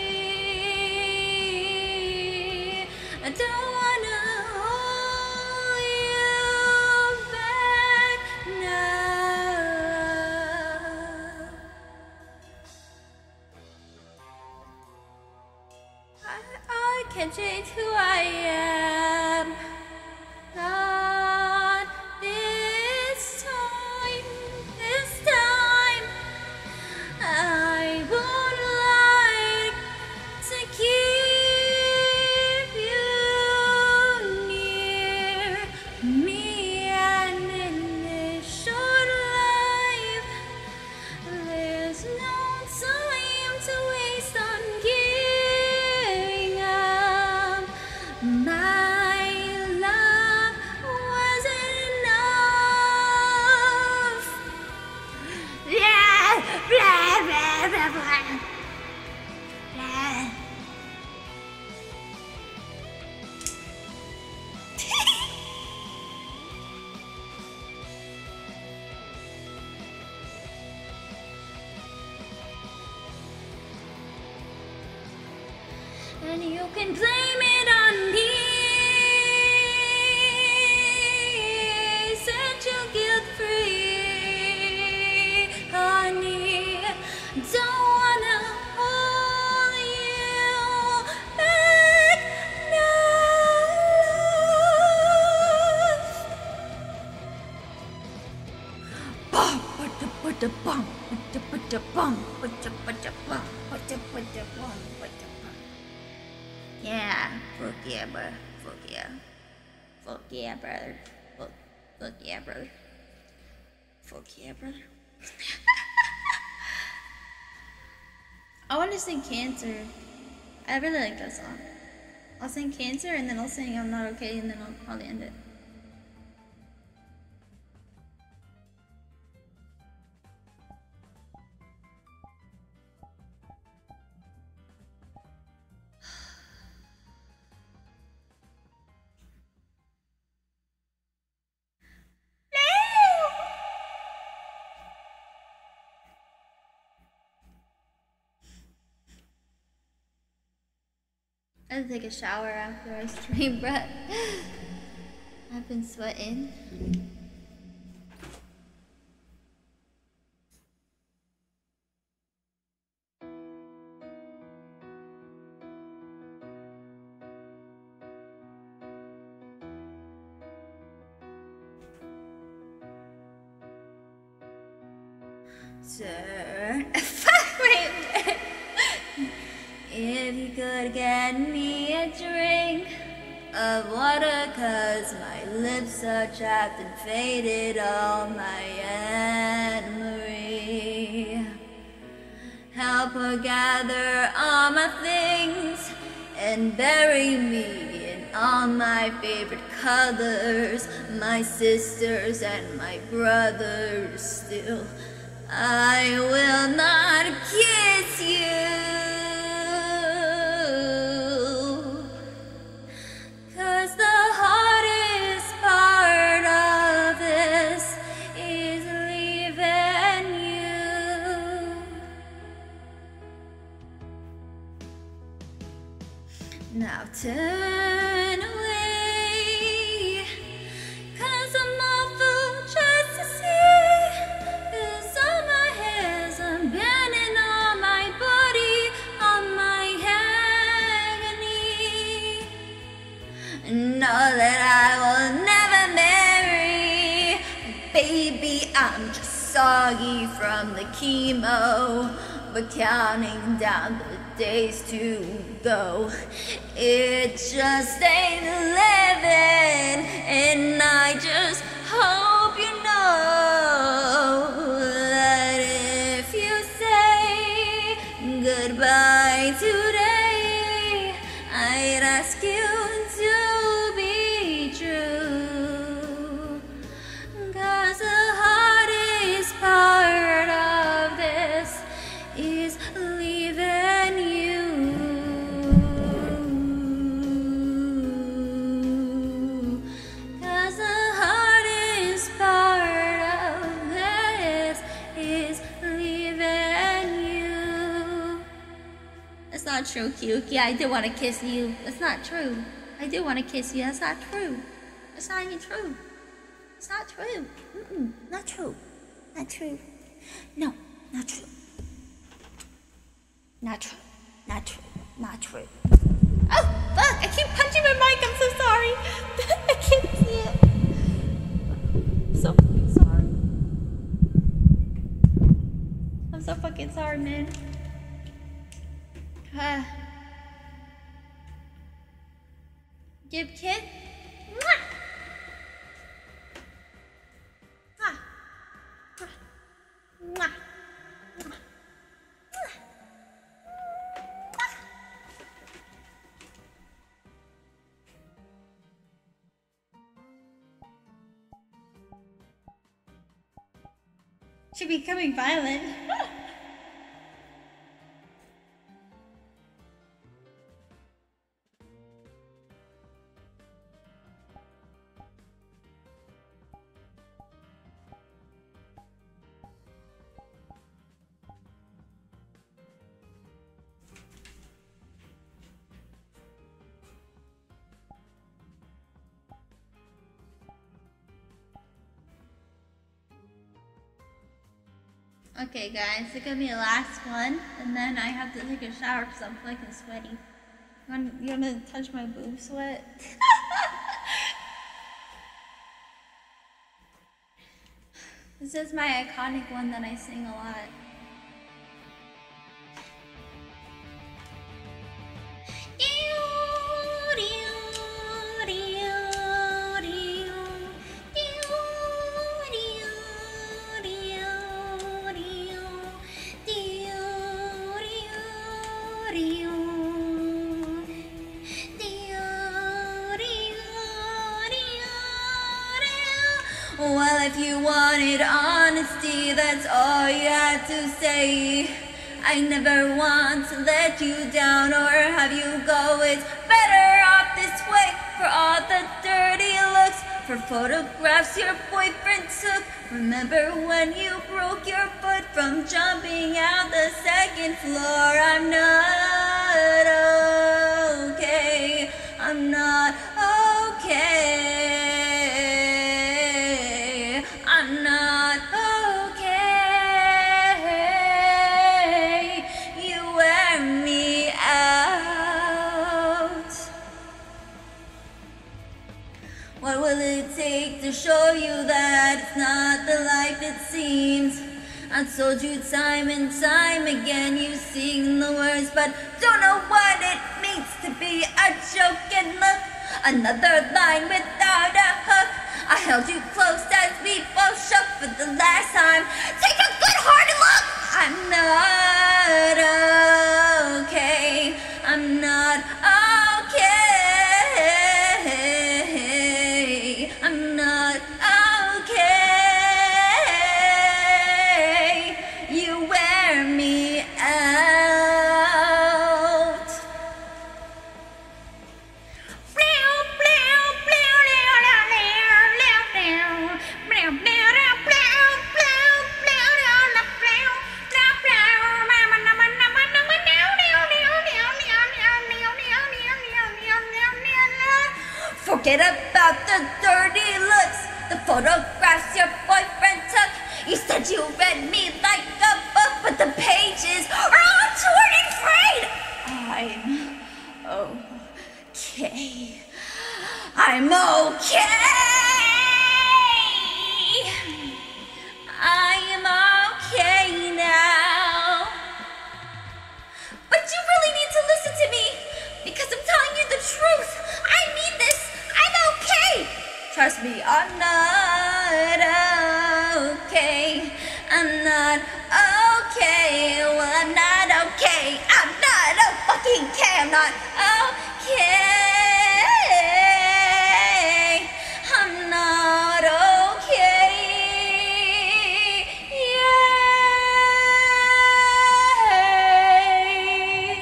I don't wanna hold you back now. I, I can change who I am. Not this time, this time. I would like to keep you near me, and in this short life, there's no time to waste on giving up. My love wasn't enough. Yeah, blah, blah, blah, blah. Blah. And you can blame it on me. Set your guilt free, honey. Don't wanna hold you back now. Bum, ba-da, ba-da, bum, ba-da, ba-da, bum, ba-da, ba-da, bum, ba-da, ba-da, bum, ba-da, bum. Yeah, fuck yeah, brother. Fuck yeah. Fuck yeah, brother. Fuck, fuck yeah, brother. Fuck yeah, brother. I want to sing Cancer. I really like that song. I'll sing Cancer and then I'll sing I'm Not Okay and then I'll probably end it. I had to take a shower after I stream, Brett. I've been sweating. Turn. Wait. If you could get me a drink of water, 'cause my lips are chapped and faded, all my Anne Marie. Help her gather all my things and bury me in all my favorite colors, my sisters and my brothers. Still, I will not kiss you. Now turn away, 'cause I'm awful just to see. 'Cause all my hairs are burning on my body, on my I'm just soggy from the chemo, but counting down the days to go. It just ain't living, and I just hope you know that if you say goodbye today, I'd ask you to be true, 'cause the hardest part of this is leaving you. 'Cause the hardest part of this is leaving you. That's not true, Kyuki. I do want to kiss you. That's not true. I do want to kiss you. That's not true. That's not even true. It's not true. Mm-mm. Not true. Not true. No, not true. Not true. Not true. Not true. Oh, fuck! I keep punching my mic. I'm so sorry. I can't see it. I'm so fucking sorry. I'm so fucking sorry, man. Uh, Give kid. Mwah! Mwah! Mwah! Mwah! She's becoming violent. Okay guys, it's gonna be the last one, and then I have to take a shower because I'm fucking sweaty. You wanna, you wanna touch my boob sweat? This is my iconic one that I sing a lot. Well, if you wanted honesty, that's all you had to say. I never want to let you down or have you go. It's better off this way for all the dirty looks, for photographs your boyfriend took. Remember when you broke your foot from jumping out the second floor? I'm not okay. I'm not okay. I'm not okay. You wear me out. What will it take to show you that it's not the life it seems? I told you time and time again, you sing the words but don't know what it means to be a joke. And look, another line without a hook. I held you close as we both shook for the last time. Take a good hard look. I'm not okay. I'm not okay. I'm not okay. You wear me out. Forget about the dirty looks, the photographs your boyfriend took. You said you read me like a book, but the pages are all torn and frayed. I'm okay. I'm okay. I'm not okay. I'm not okay. Yay.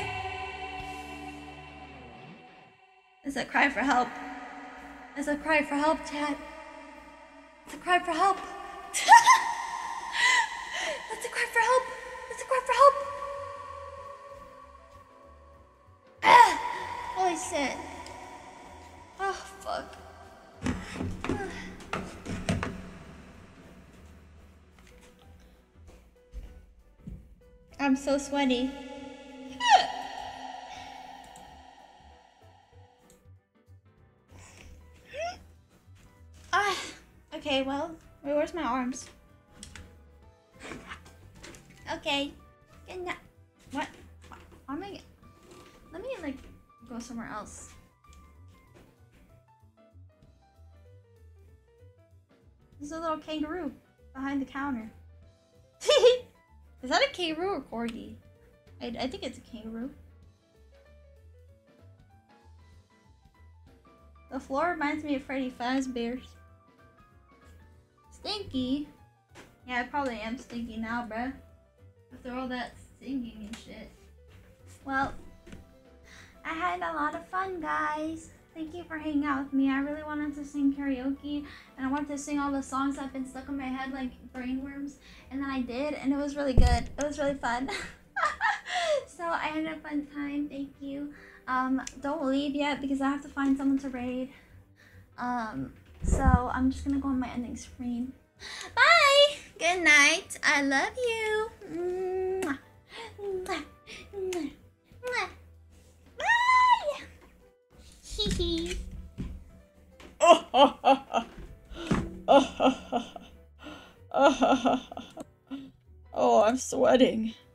It's a cry for help. It's a cry for help, chat. It's a cry for help. That's a cry for help. That's a cry for help. Ah, holy shit. Oh, fuck. I'm so sweaty. Ah, okay, well, wait, where's my arms? Okay. Good night. What? Why am I? Let me like go somewhere else. There's a little kangaroo behind the counter. Is that a kangaroo or corgi? I, I think it's a kangaroo. The floor reminds me of Freddy Fazbear's. Stinky? Yeah, I probably am stinky now, bruh. After all that singing and shit. Well, I had a lot of fun, guys. Thank you for hanging out with me. I really wanted to sing karaoke, and I wanted to sing all the songs that have been stuck in my head like brainworms, and then I did, and it was really good. It was really fun. So I had a fun time. Thank you. Um, don't leave yet because I have to find someone to raid. Um, so I'm just gonna go on my ending screen. Bye. Good night. I love you. Mwah. Mwah. Mwah. Mwah. Bye. Hee hee. Oh, I'm sweating.